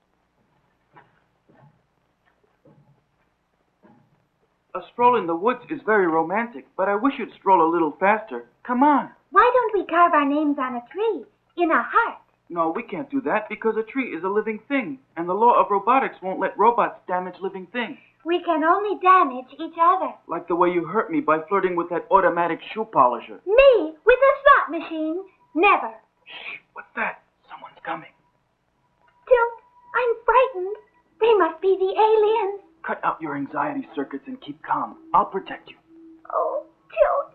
A stroll in the woods is very romantic, but I wish you'd stroll a little faster. Come on. Why don't we carve our names on a tree? In a heart? No, we can't do that because a tree is a living thing, and the law of robotics won't let robots damage living things. We can only damage each other. Like the way you hurt me by flirting with that automatic shoe polisher. Me? With a slot machine? Never. What's that? Someone's coming. Tilt, I'm frightened. They must be the aliens. Cut out your anxiety circuits and keep calm. I'll protect you. Oh, Tilt.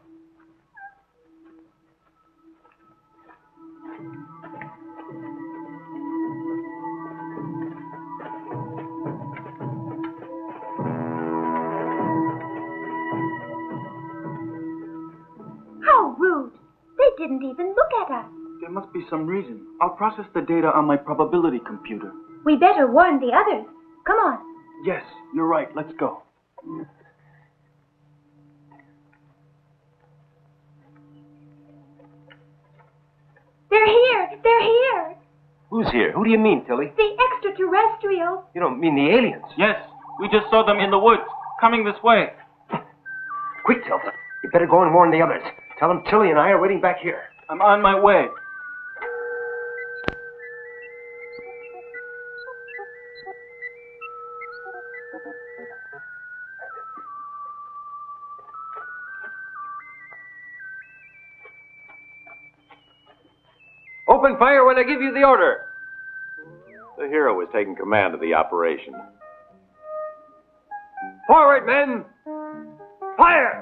How rude. They didn't even look at us. There must be some reason. I'll process the data on my probability computer. We better warn the others. Come on. Yes, you're right. Let's go. They're here. They're here. Who's here? Who do you mean, Tilly? The extraterrestrials. You don't mean the aliens? Yes, we just saw them in the woods, coming this way. Quick, Tilda. You better go and warn the others. Tell them Tilly and I are waiting back here. I'm on my way. Open fire when I give you the order. The hero is taking command of the operation. Forward, men! Fire!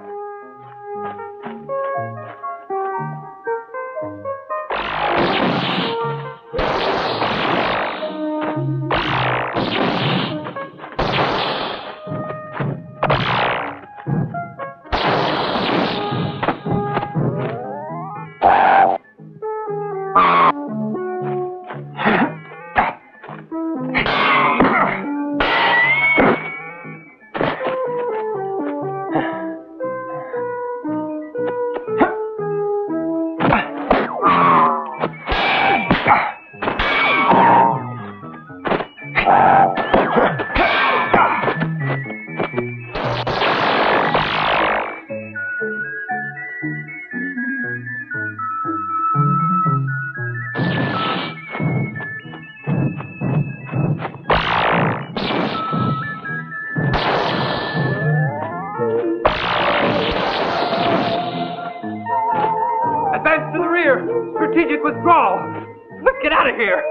Advance to the rear! Strategic withdrawal! Let's get out of here!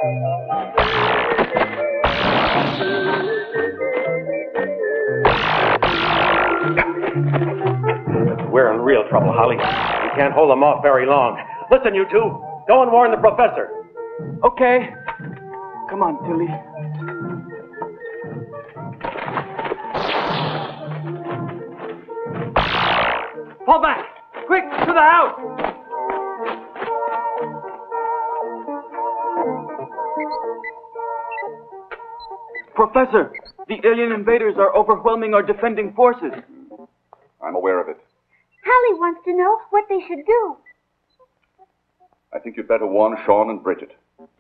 We're in real trouble, Holly. We can't hold them off very long. Listen, you two. Go and warn the professor. Okay. Come on, Tilly. Fall back! Quick, to the house! Professor, the alien invaders are overwhelming our defending forces. I'm aware of it. Hallie wants to know what they should do. I think you'd better warn Sean and Bridget.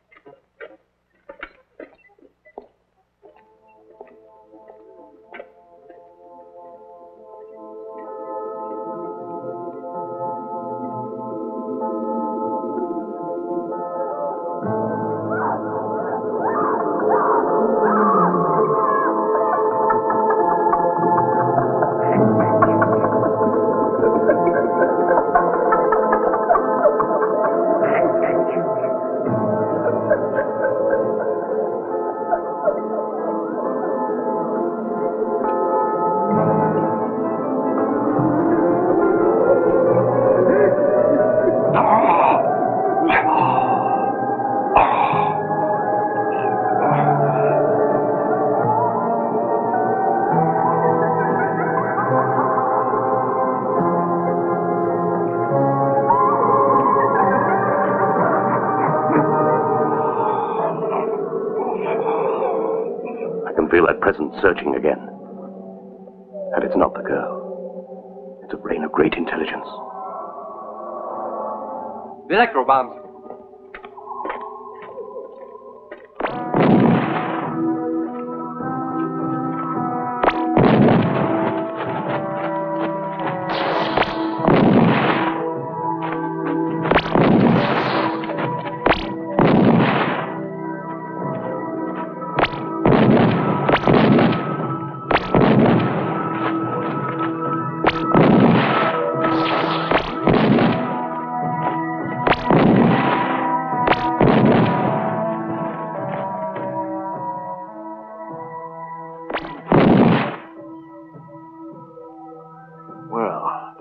Feel that presence surging again. And it's not the girl. It's a brain of great intelligence. The electro bombs.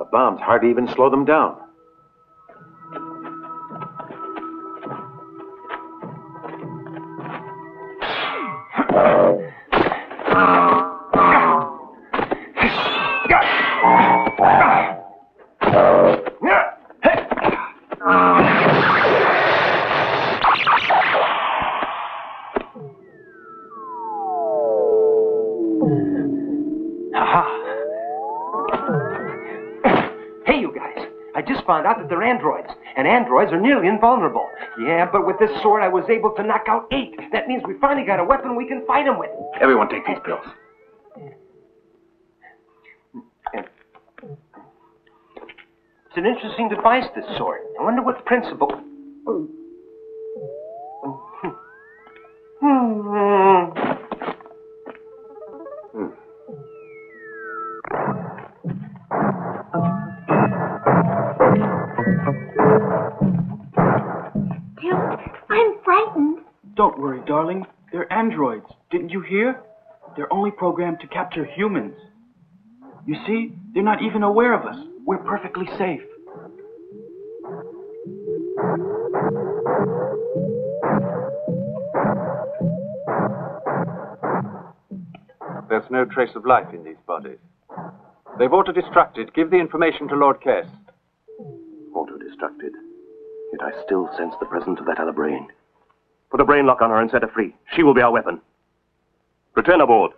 bombs hardly even slow them down. Found out that they're androids, and androids are nearly invulnerable. Yeah, but with this sword I was able to knock out 8. That means we finally got a weapon we can fight them with. Everyone take these pills. It's an interesting device, this sword. I wonder what the principle... I'm frightened. Don't worry, darling. They're androids. Didn't you hear? They're only programmed to capture humans. You see, they're not even aware of us. We're perfectly safe. There's no trace of life in these bodies. They've auto-destructed. Give the information to Lord Kess. Auto-destructed. Yet I still sense the presence of that other brain. Put a brain lock on her and set her free. She will be our weapon. Return aboard.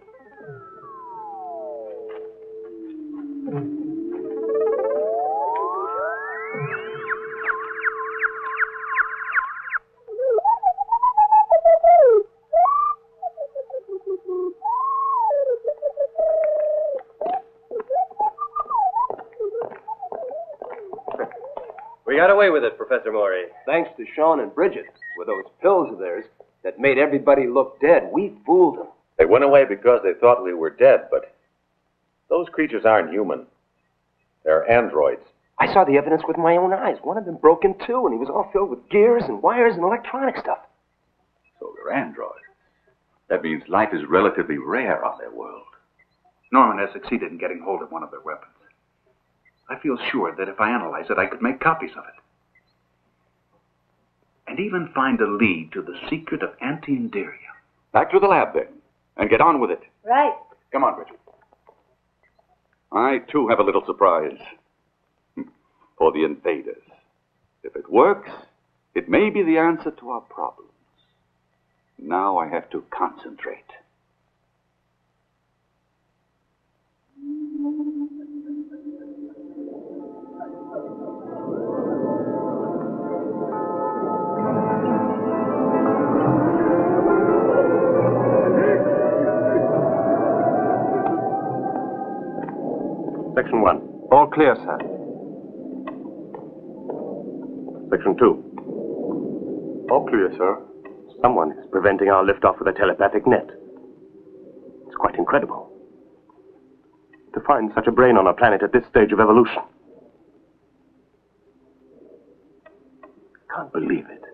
We got away with it, Professor Morey. Thanks to Sean and Bridget. With those pills of theirs that made everybody look dead, we fooled them. They went away because they thought we were dead, but those creatures aren't human. They're androids. I saw the evidence with my own eyes. One of them broke in two, and he was all filled with gears and wires and electronic stuff. So they're androids. That means life is relatively rare on their world. Norman has succeeded in getting hold of one of their weapons. I feel sure that if I analyze it, I could make copies of it. And even find a lead to the secret of anti-Inderia. Back to the lab, then, and get on with it. Right. Come on, Bridget. I, too, have a little surprise. For the invaders. If it works, it may be the answer to our problems. Now I have to concentrate. Section 1. All clear, sir. Section 2. All clear, sir. Someone is preventing our liftoff with a telepathic net. It's quite incredible. To find such a brain on a planet at this stage of evolution. Can't believe it.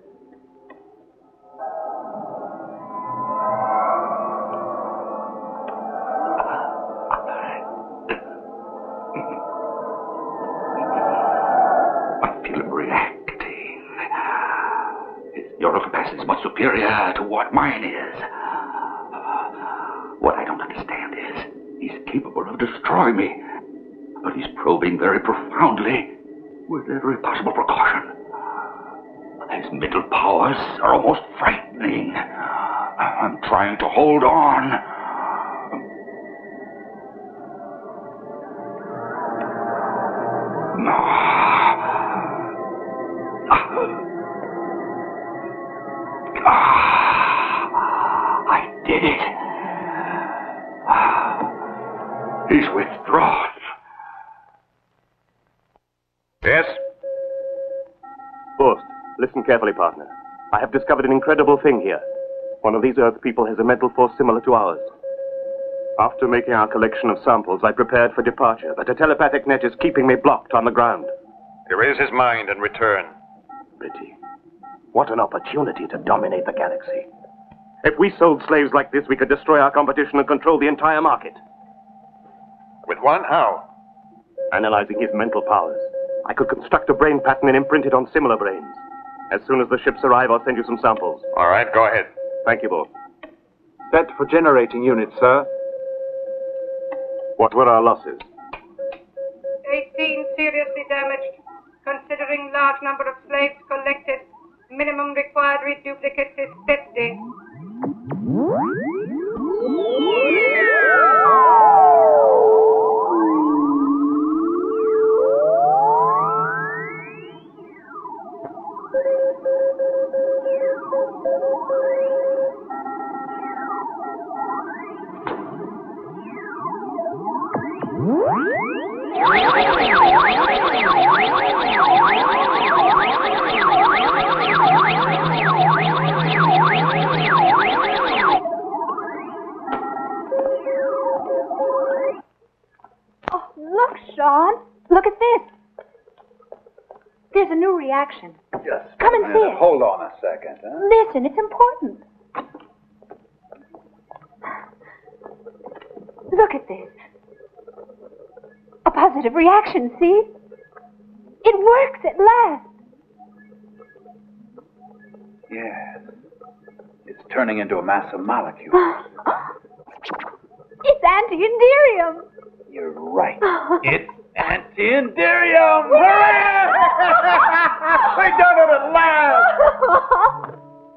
Your capacity is much superior to what mine is. What I don't understand is, he's capable of destroying me. But he's probing very profoundly, with every possible precaution. His mental powers are almost frightening. I'm trying to hold on. I did it. He's withdrawn. Yes? Forst, listen carefully, partner. I have discovered an incredible thing here. One of these Earth people has a mental force similar to ours. After making our collection of samples, I prepared for departure, but a telepathic net is keeping me blocked on the ground. Erase his mind and return. Pity. What an opportunity to dominate the galaxy. If we sold slaves like this, we could destroy our competition and control the entire market. With one? How? analyzing his mental powers. I could construct a brain pattern and imprint it on similar brains. As soon as the ships arrive, I'll send you some samples. All right, go ahead. Thank you, both. Set for generating unit, sir. What were our losses? 18 seriously damaged. Considering large number of slaves collected, minimum required reduplicates is 50. Sean, look at this. There's a new reaction. Just come and see it. Hold on a second, huh? Listen, it's important. Look at this. A positive reaction, see? It works at last. Yes. It's turning into a mass of molecules. It's anti-inderium. You're right. It's anti-inderium! Hooray! We done it at last!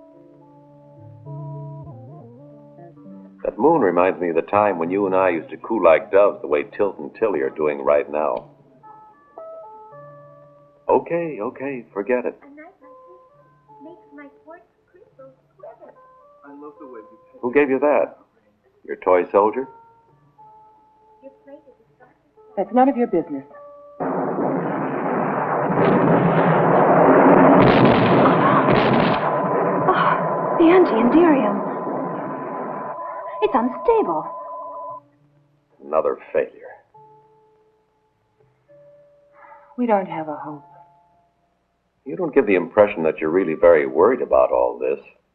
That moon reminds me of the time when you and I used to coo like doves the way Tilt and Tilly are doing right now. Okay, forget it. A night like this makes my quartz crystals quiver. I love the way you paint. Who gave you that? Your toy soldier? Your plate is as dark as That's none of your business. Oh, the anti-inderium. It's unstable. Another failure. We don't have a hope. You don't give the impression that you're really very worried about all this.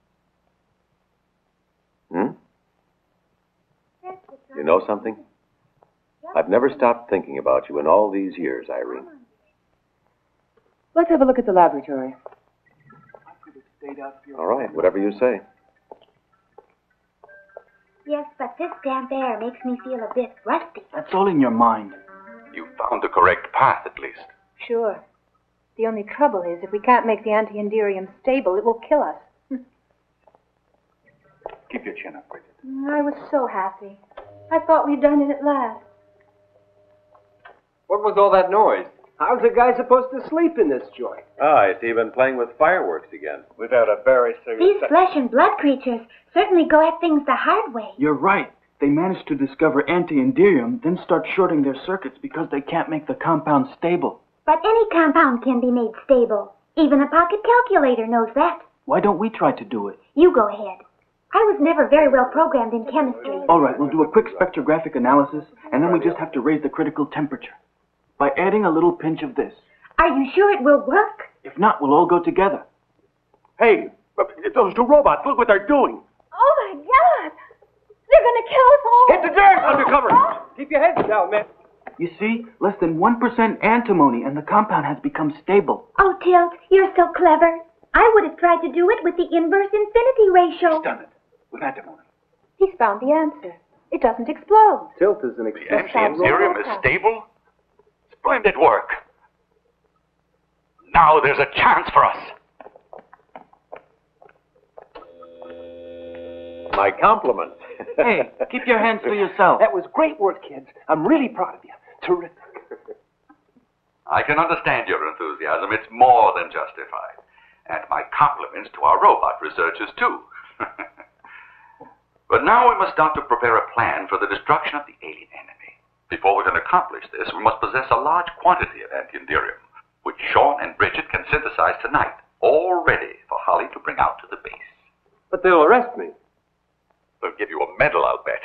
You know something? I've never stopped thinking about you in all these years, Irene. Let's have a look at the laboratory. All right, whatever you say. Yes, but this damp air makes me feel a bit rusty. That's all in your mind. You found the correct path, at least. Sure. The only trouble is, if we can't make the anti-inderium stable, it will kill us. Keep your chin up, Bridget. I was so happy. I thought we'd done it at last. What was all that noise? How's a guy supposed to sleep in this joint? I see you've been playing with fireworks again. We've had a very serious... These flesh and blood creatures certainly go at things the hard way. You're right. They managed to discover anti-inderium, then start shorting their circuits because they can't make the compound stable. But any compound can be made stable. Even a pocket calculator knows that. Why don't we try to do it? You go ahead. I was never very well programmed in chemistry. All right, we'll do a quick spectrographic analysis, and then we just have to raise the critical temperature by adding a little pinch of this. Are you sure it will work? If not, we'll all go together. Hey, those two robots, look what they're doing. Oh, my God! They're going to kill us all! Hit the dirt! Undercover! Keep your heads down, man. You see, less than 1% antimony, and the compound has become stable. Oh, Tilt, you're so clever. I would have tried to do it with the inverse infinity ratio. He's done it. With antimony. He's found the answer. It doesn't explode. Tilt is an The anti-inderium is stable? Splendid work. Now there's a chance for us. My compliments. Hey, keep your hands to yourself. That was great work, kids. I'm really proud of you. Terrific. I can understand your enthusiasm. It's more than justified. And my compliments to our robot researchers, too. But now we must start to prepare a plan for the destruction of the alien enemy. Before we can accomplish this, we must possess a large quantity of anti-inderium, which Sean and Bridget can synthesize tonight, all ready for Holly to bring out to the base. But they'll arrest me. They'll give you a medal, I'll bet.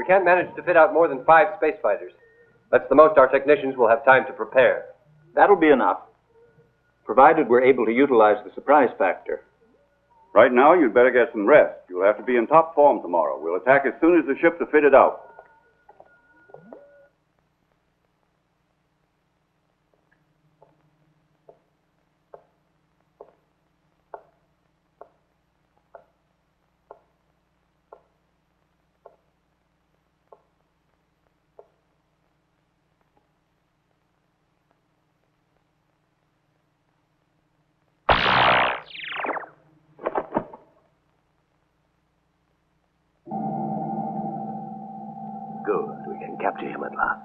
can't manage to fit out more than 5 space fighters. That's the most our technicians will have time to prepare. That'll be enough, provided we're able to utilize the surprise factor. Right now, you'd better get some rest. You'll have to be in top form tomorrow. We'll attack as soon as the ships are fitted out. Good. We can capture him at last.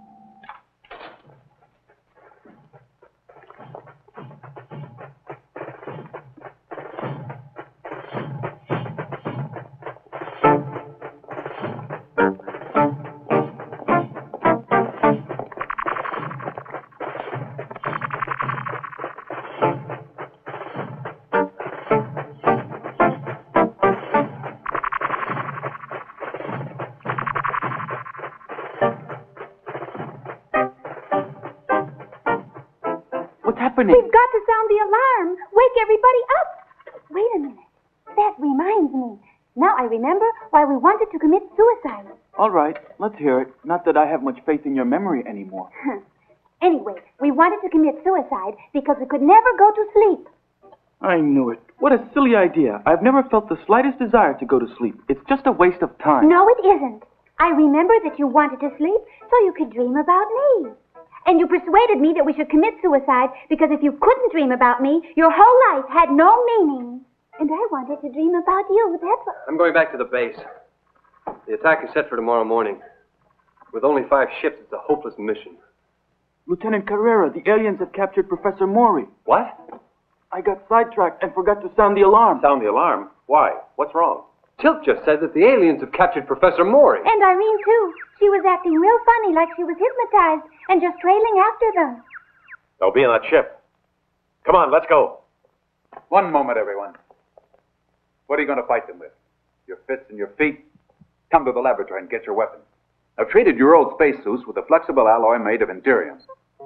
Happening? We've got to sound the alarm. Wake everybody up. Wait a minute. That reminds me. Now I remember why we wanted to commit suicide. All right, let's hear it. Not that I have much faith in your memory anymore. Anyway, we wanted to commit suicide because we could never go to sleep. I knew it. What a silly idea. I've never felt the slightest desire to go to sleep. It's just a waste of time. No, it isn't. I remember that you wanted to sleep so you could dream about me. And you persuaded me that we should commit suicide because if you couldn't dream about me, your whole life had no meaning. And I wanted to dream about you, that's what... I'm going back to the base. The attack is set for tomorrow morning. With only 5 ships, it's a hopeless mission. Lieutenant Carrera, the aliens have captured Professor Maury. What? I got sidetracked and forgot to sound the alarm. Sound the alarm? Why? What's wrong? Tilt just said that the aliens have captured Professor Maury. And Irene, too. She was acting real funny, like she was hypnotized and just trailing after them. They'll be in that ship. Come on, let's go. One moment, everyone. What are you going to fight them with? Your fists and your feet? Come to the laboratory and get your weapons. I've treated your old spacesuits with a flexible alloy made of Endurium.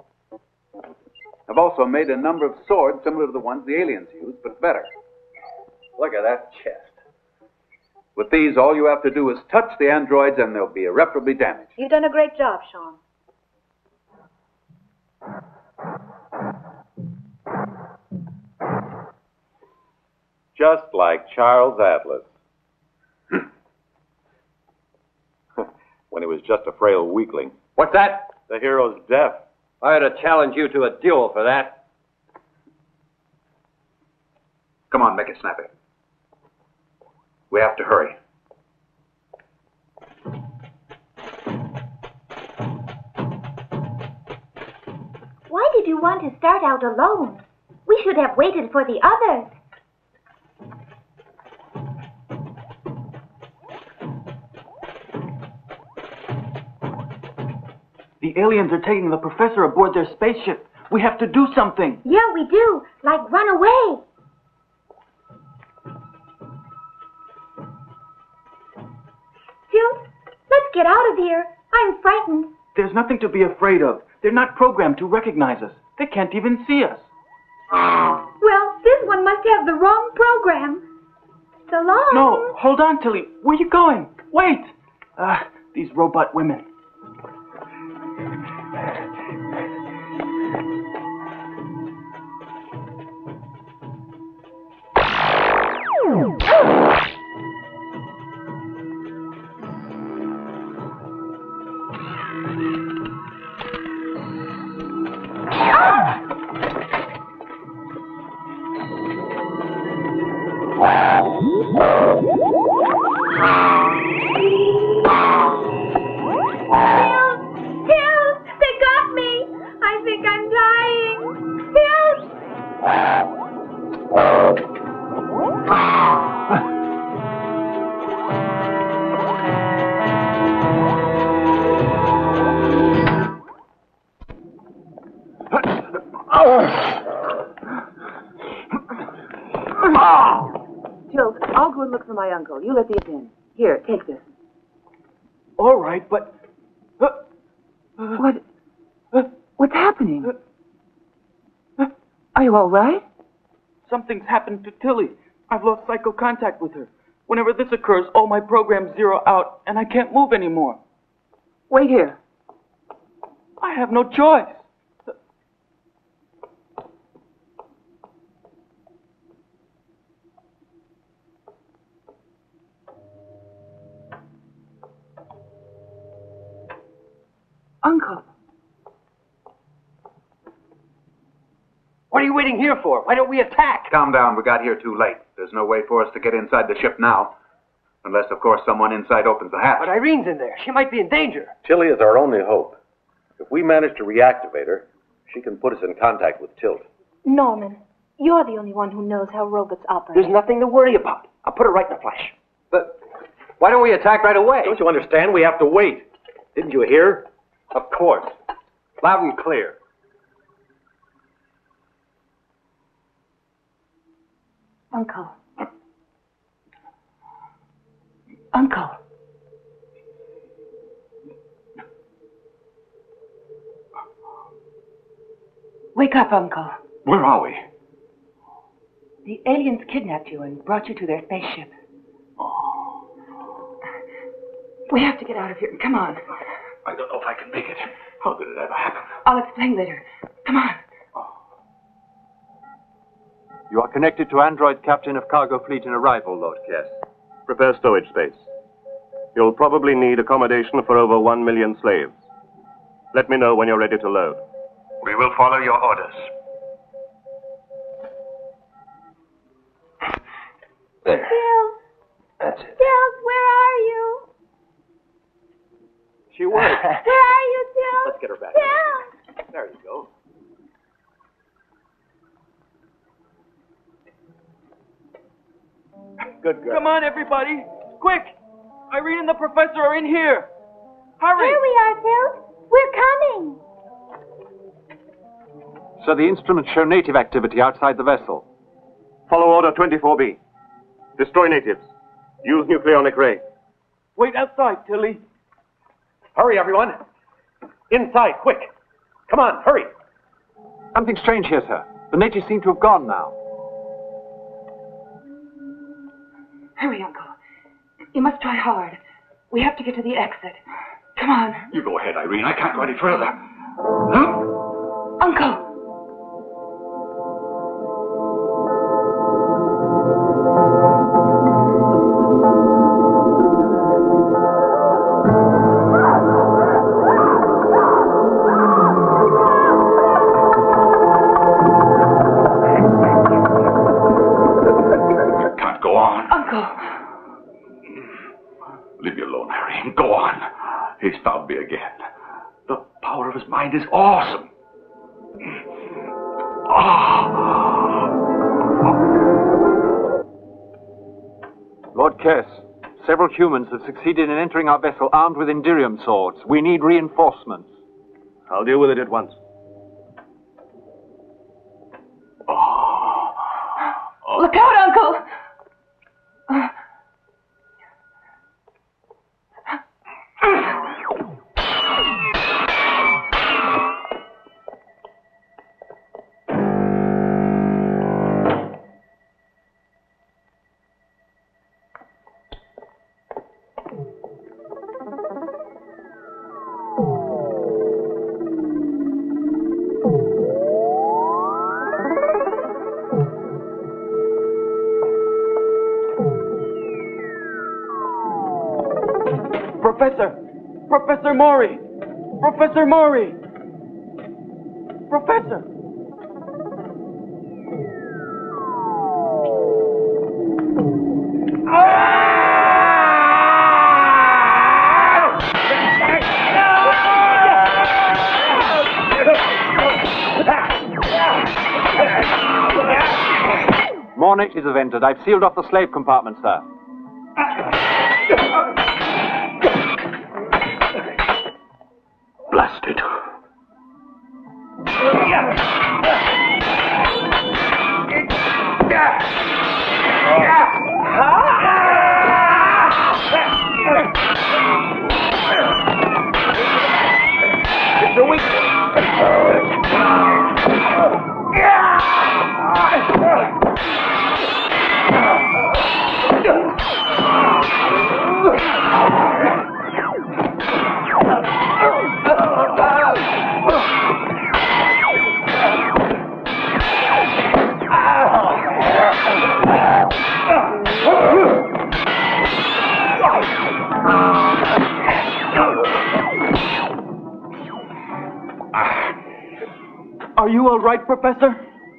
I've also made a number of swords similar to the ones the aliens use, but better. Look at that chest. With these, all you have to do is touch the androids and they'll be irreparably damaged. You've done a great job, Sean. Just like Charles Atlas. When he was just a frail weakling. What's that? The hero's death. I ought to challenge you to a duel for that. Come on, make it snappy. We have to hurry. Why did you want to start out alone? We should have waited for the others. The aliens are taking the professor aboard their spaceship. We have to do something. Yeah, we do. Like run away. Tilt, let's get out of here. I'm frightened. There's nothing to be afraid of. They're not programmed to recognize us. They can't even see us. Well, this one must have the wrong program. So long. No, hold on, Tilly. Where are you going? Wait. These robot women. Tilt, I'll go and look for my uncle. You let these in. Here, take this. all right, but... What's happening? Are you all right? Something's happened to Tilly. I've lost psycho contact with her. Whenever this occurs, all my programs zero out, and I can't move anymore. Wait here. I have no choice. Uncle. What are you waiting here for? Why don't we attack? Calm down. We got here too late. There's no way for us to get inside the ship now. Unless, of course, someone inside opens the hatch. But Irene's in there. She might be in danger. Tilly is our only hope. If we manage to reactivate her, she can put us in contact with Tilt. Norman, you're the only one who knows how robots operate. There's nothing to worry about. I'll put her right in a flash. But why don't we attack right away? Don't you understand? We have to wait. Didn't you hear? Of course. Loud and clear. Uncle. Uncle. Wake up, Uncle. Where are we? The aliens kidnapped you and brought you to their spaceship. We have to get out of here. Come on. I don't know if I can make it. How did it ever happen? I'll explain later. Come on. You are connected to android captain of cargo fleet in arrival, Lord Kess. Prepare stowage space. You'll probably need accommodation for over 1 million slaves. Let me know when you're ready to load. We will follow your orders. There. Bill. That's it. Bill, where are you? She was. Where are you, Bill? Let's get her back. Bill. There you go. Good girl. Come on, everybody. Quick. Irene and the professor are in here. Hurry. Here we are, Bill. We're coming. So the instruments show native activity outside the vessel. Follow Order 24B. Destroy natives. Use nucleonic ray. Wait outside, Tilly. Hurry, everyone. Inside, quick. Come on, hurry. Something strange here, sir. The natives seem to have gone now. Hurry, Uncle. You must try hard. We have to get to the exit. Come on. You go ahead, Irene. I can't go any further. Uncle! Can't go on. Uncle! Leave me alone, Harry. Go on. He's found me again. The power of his mind is awesome. Lord Kess, several humans have succeeded in entering our vessel armed with Indirium swords. We need reinforcements. I'll deal with it at once. Look out, Uncle! Professor Maury! Professor Maury! Professor! More natives have entered. I've sealed off the slave compartment, sir. Blast it. you all right, Professor?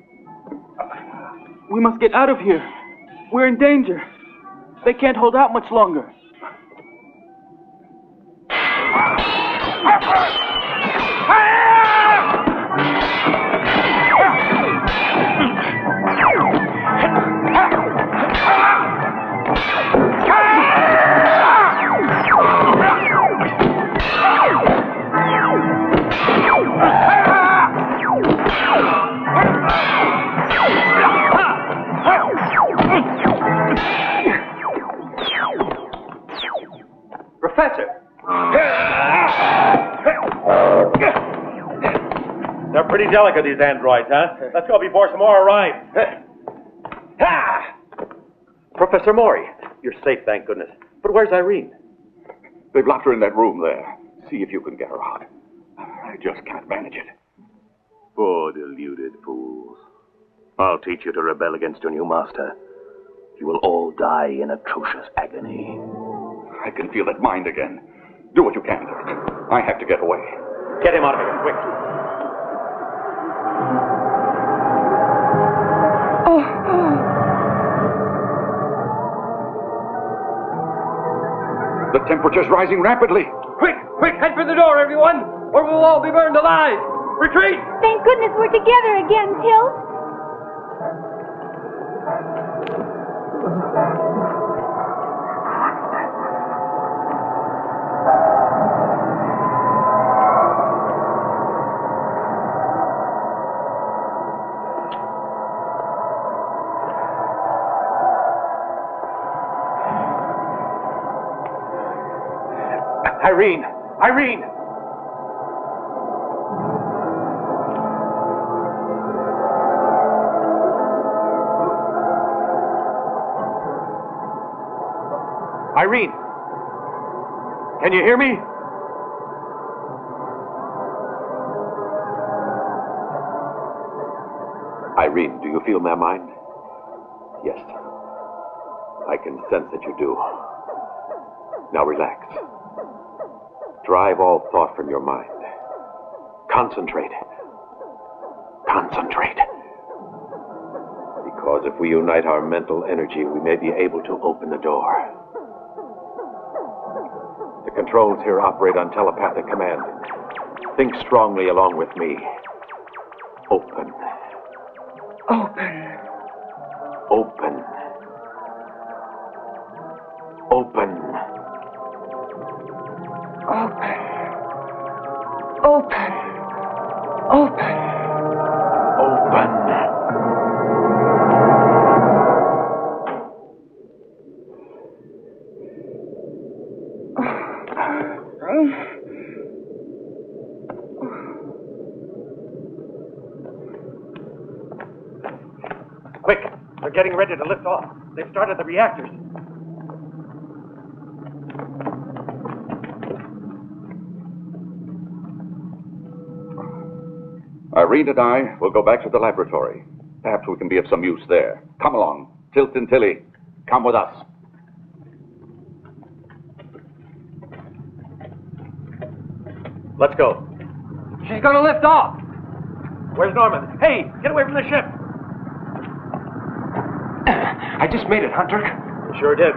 We must get out of here. We're in danger. They can't hold out much longer. Professor! They're pretty delicate, these androids, huh? Let's go before some more arrive. Professor Maury, you're safe, thank goodness. But where's Irene? They've locked her in that room there. See if you can get her out. I just can't manage it. Poor deluded fools. I'll teach you to rebel against your new master. You will all die in atrocious agony. I can feel that mind again. Do what you can. I have to get away. Get him out of here, quick. The temperature's rising rapidly. Quick, quick, head for the door, everyone, or we'll all be burned alive. Retreat! Thank goodness we're together again, Tilt. Irene! Irene! Irene! Can you hear me? Irene, do you feel my mind? Yes. I can sense that you do. Now relax. Drive all thought from your mind. Concentrate. Concentrate. Because if we unite our mental energy, we may be able to open the door. The controls here operate on telepathic command. Think strongly along with me. Open. Open. Open. Open. Open. Open. Open. Open. Quick! They're getting ready to lift off. They've started the reactors. Irene and I will go back to the laboratory. Perhaps we can be of some use there. Come along. Tilt and Tilly, come with us. Let's go. She's gonna lift off. Where's Norman? Hey, get away from the ship! I just made it, Hunter. You sure did.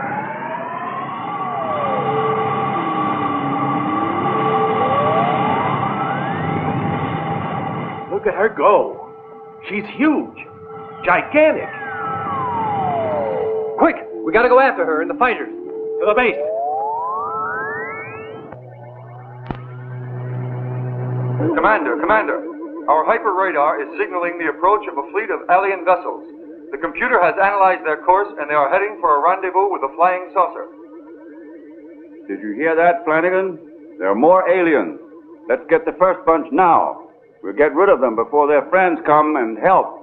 Look at her go. She's huge. Gigantic. Quick! We gotta go after her and the fighters. To the base. Commander, our hyper radar is signaling the approach of a fleet of alien vessels. The computer has analyzed their course and they are heading for a rendezvous with a flying saucer. Did you hear that, Flanagan? There are more aliens. Let's get the first bunch now. We'll get rid of them before their friends come and help.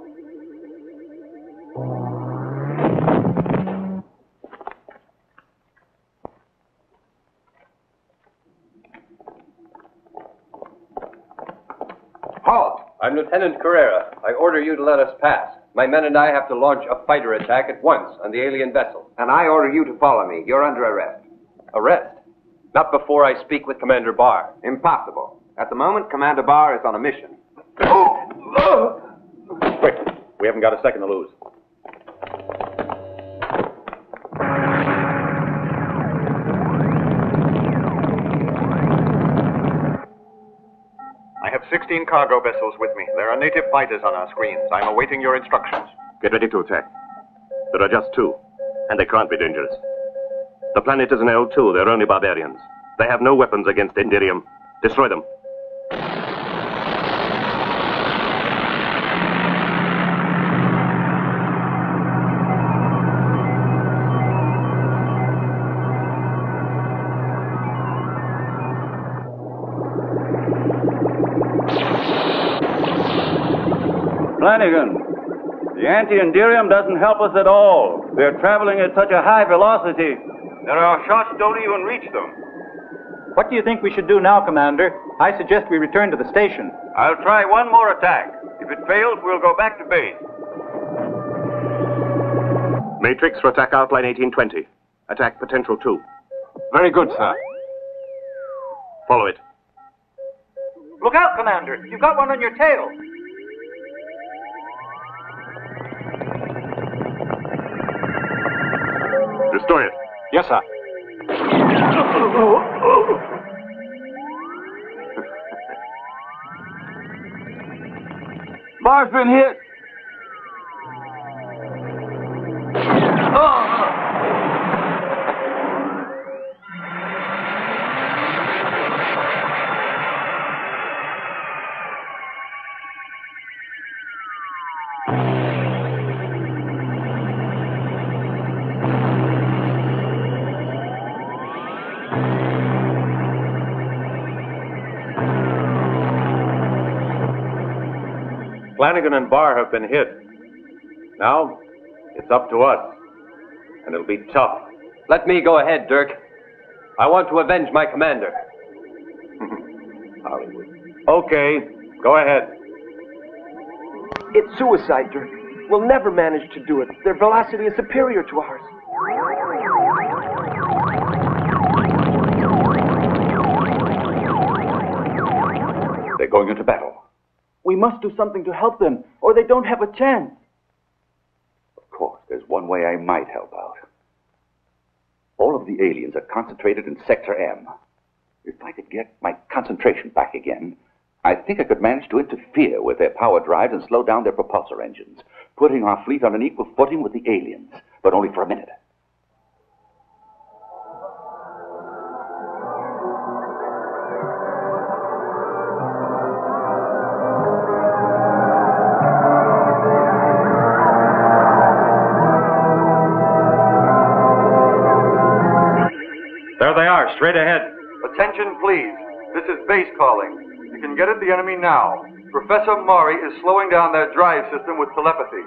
Halt! I'm Lieutenant Carrera. I order you to let us pass. My men and I have to launch a fighter attack at once on the alien vessel. And I order you to follow me. You're under arrest. Arrest? Not before I speak with Commander Barr. Impossible. At the moment, Commander Barr is on a mission. Quick, we haven't got a second to lose. I have 16 cargo vessels with me. There are native fighters on our screens. I'm awaiting your instructions. Get ready to attack. There are just 2, and they can't be dangerous. The planet is an L2. They're only barbarians. They have no weapons against Indirium. Destroy them. Flanagan, the anti-Indirium doesn't help us at all. They're traveling at such a high velocity that our shots don't even reach them. What do you think we should do now, Commander? I suggest we return to the station. I'll try one more attack. If it fails, we'll go back to base. Matrix for attack outline 1820. Attack potential 2. Very good, sir. Follow it. Look out, Commander. You've got one on your tail. Destroy it. Yes, sir. Bar's been hit. Flanagan and Barr have been hit. Now, it's up to us. And it'll be tough. Let me go ahead, Dirk. I want to avenge my commander. Hollywood. Okay, go ahead. It's suicide, Dirk. We'll never manage to do it. Their velocity is superior to ours. They're going into battle. We must do something to help them, or they don't have a chance. Of course, there's one way I might help out. All of the aliens are concentrated in Sector M. If I could get my concentration back again, I think I could manage to interfere with their power drives and slow down their propulsor engines, putting our fleet on an equal footing with the aliens, but only for a minute. There they are, straight ahead. Attention, please. This is base calling. You can get at the enemy now. Professor Maury is slowing down their drive system with telepathy.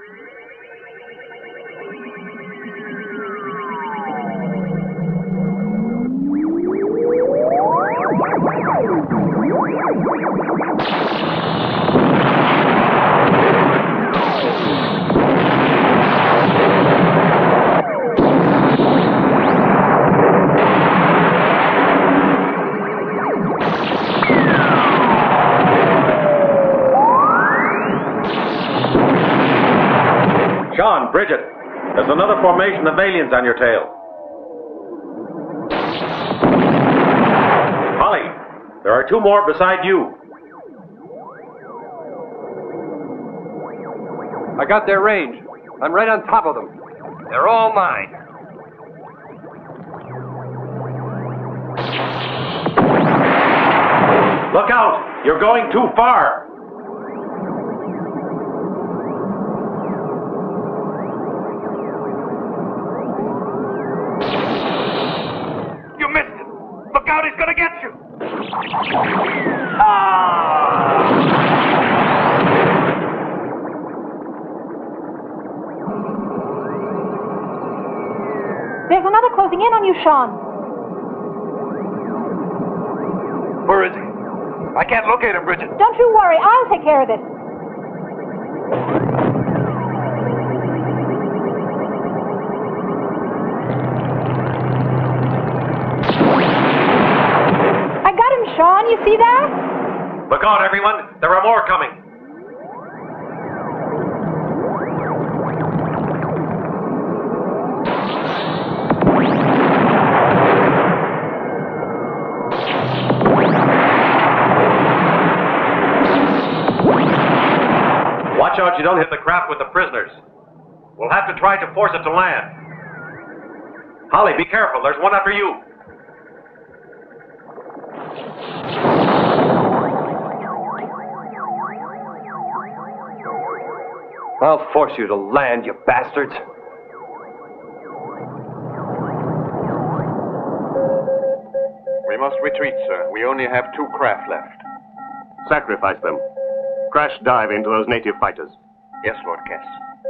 Sean, Bridget, there's another formation of aliens on your tail. Holly, there are 2 more beside you. I got their range. I'm right on top of them. They're all mine. Look out! You're going too far! You missed it. Look out, he's gonna get you. There's another closing in on you, Sean. Where is he? I can't locate him, Bridget. Don't you worry. I'll take care of this. I got him, Sean. You see that? Look out, everyone! There are more coming! craft with the prisoners. We'll have to try to force it to land. Holly, be careful. There's one after you. I'll force you to land, you bastards. We must retreat, sir. We only have 2 craft left. Sacrifice them. Crash dive into those native fighters. Yes, Lord Kess.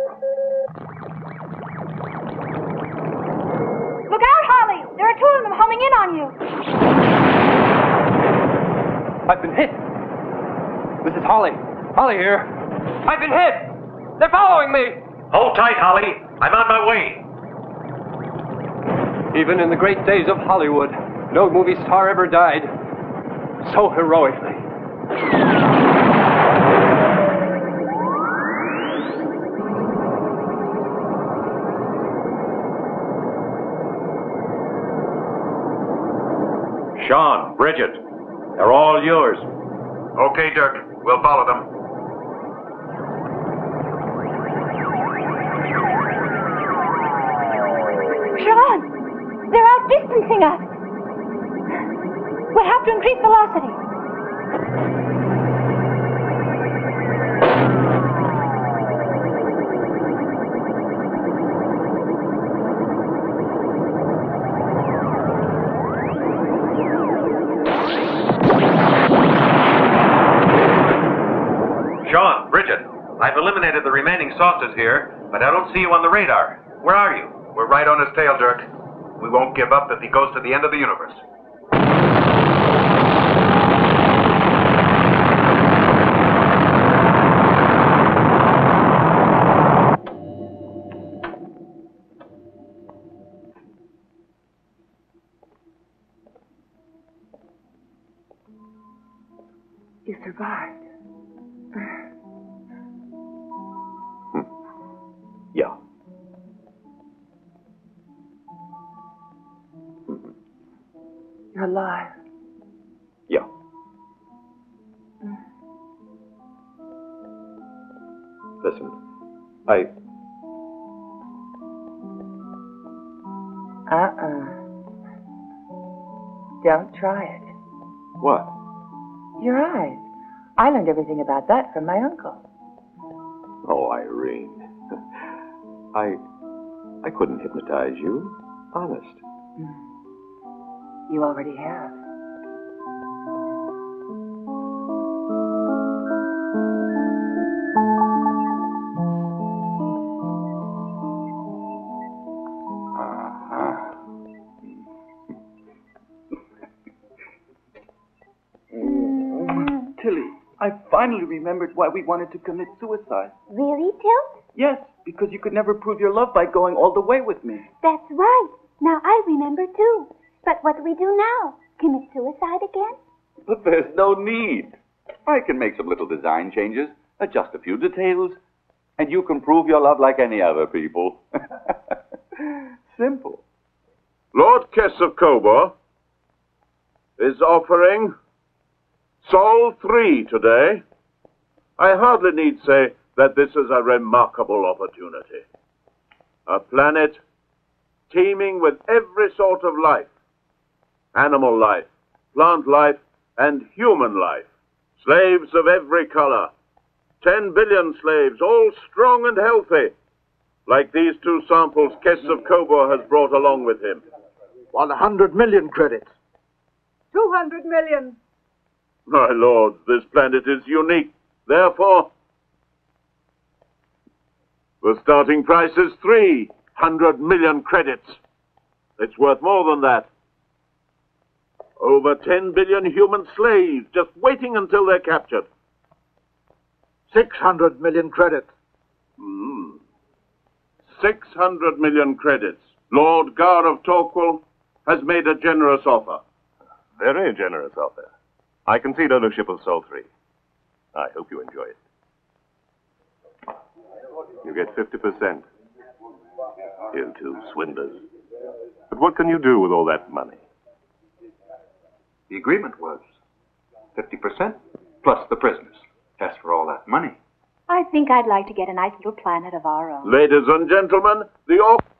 Look out, Holly! There are 2 of them homing in on you. I've been hit. This is Holly. Holly here. I've been hit. They're following me. Hold tight, Holly. I'm on my way. Even in the great days of Hollywood, no movie star ever died so heroically. Sean, Bridget, they're all yours. Okay, Dirk. We'll follow them. Sean! They're outdistancing us. We'll have to increase velocity. Sean, Bridget, I've eliminated the remaining saucers here, but I don't see you on the radar. Where are you? We're right on his tail, Dirk. We won't give up if he goes to the end of the universe. You survived. Yeah. You're alive. Yeah. Listen, Don't try it. What? Your eyes. I learned everything about that from my uncle. Oh, Irene. I couldn't hypnotize you. Honest. You already have. Tilly, I finally remembered why we wanted to commit suicide. Really, Tilt? Yes, because you could never prove your love by going all the way with me. That's right. Now I remember too. But what do we do now? Commit suicide again? But there's no need. I can make some little design changes, adjust a few details, and you can prove your love like any other people. Simple. Lord Kess of Cobor is offering Sol 3 today. I hardly need say that this is a remarkable opportunity. A planet teeming with every sort of life. Animal life, plant life, and human life. Slaves of every color. 10 billion slaves, all strong and healthy. Like these 2 samples Kess of Cobor has brought along with him. 100 million credits. 200 million. My lord, this planet is unique. Therefore, the starting price is 300 million credits. It's worth more than that. Over 10 billion human slaves just waiting until they're captured. 600 million credits. 600 million credits. Lord Gar of Torquil has made a generous offer. Very generous offer. I concede ownership of Sol 3. I hope you enjoy it. You get 50%. You 2 swindlers. But what can you do with all that money? The agreement was 50% plus the prisoners. As for all that money, I think I'd like to get a nice little planet of our own. Ladies and gentlemen, the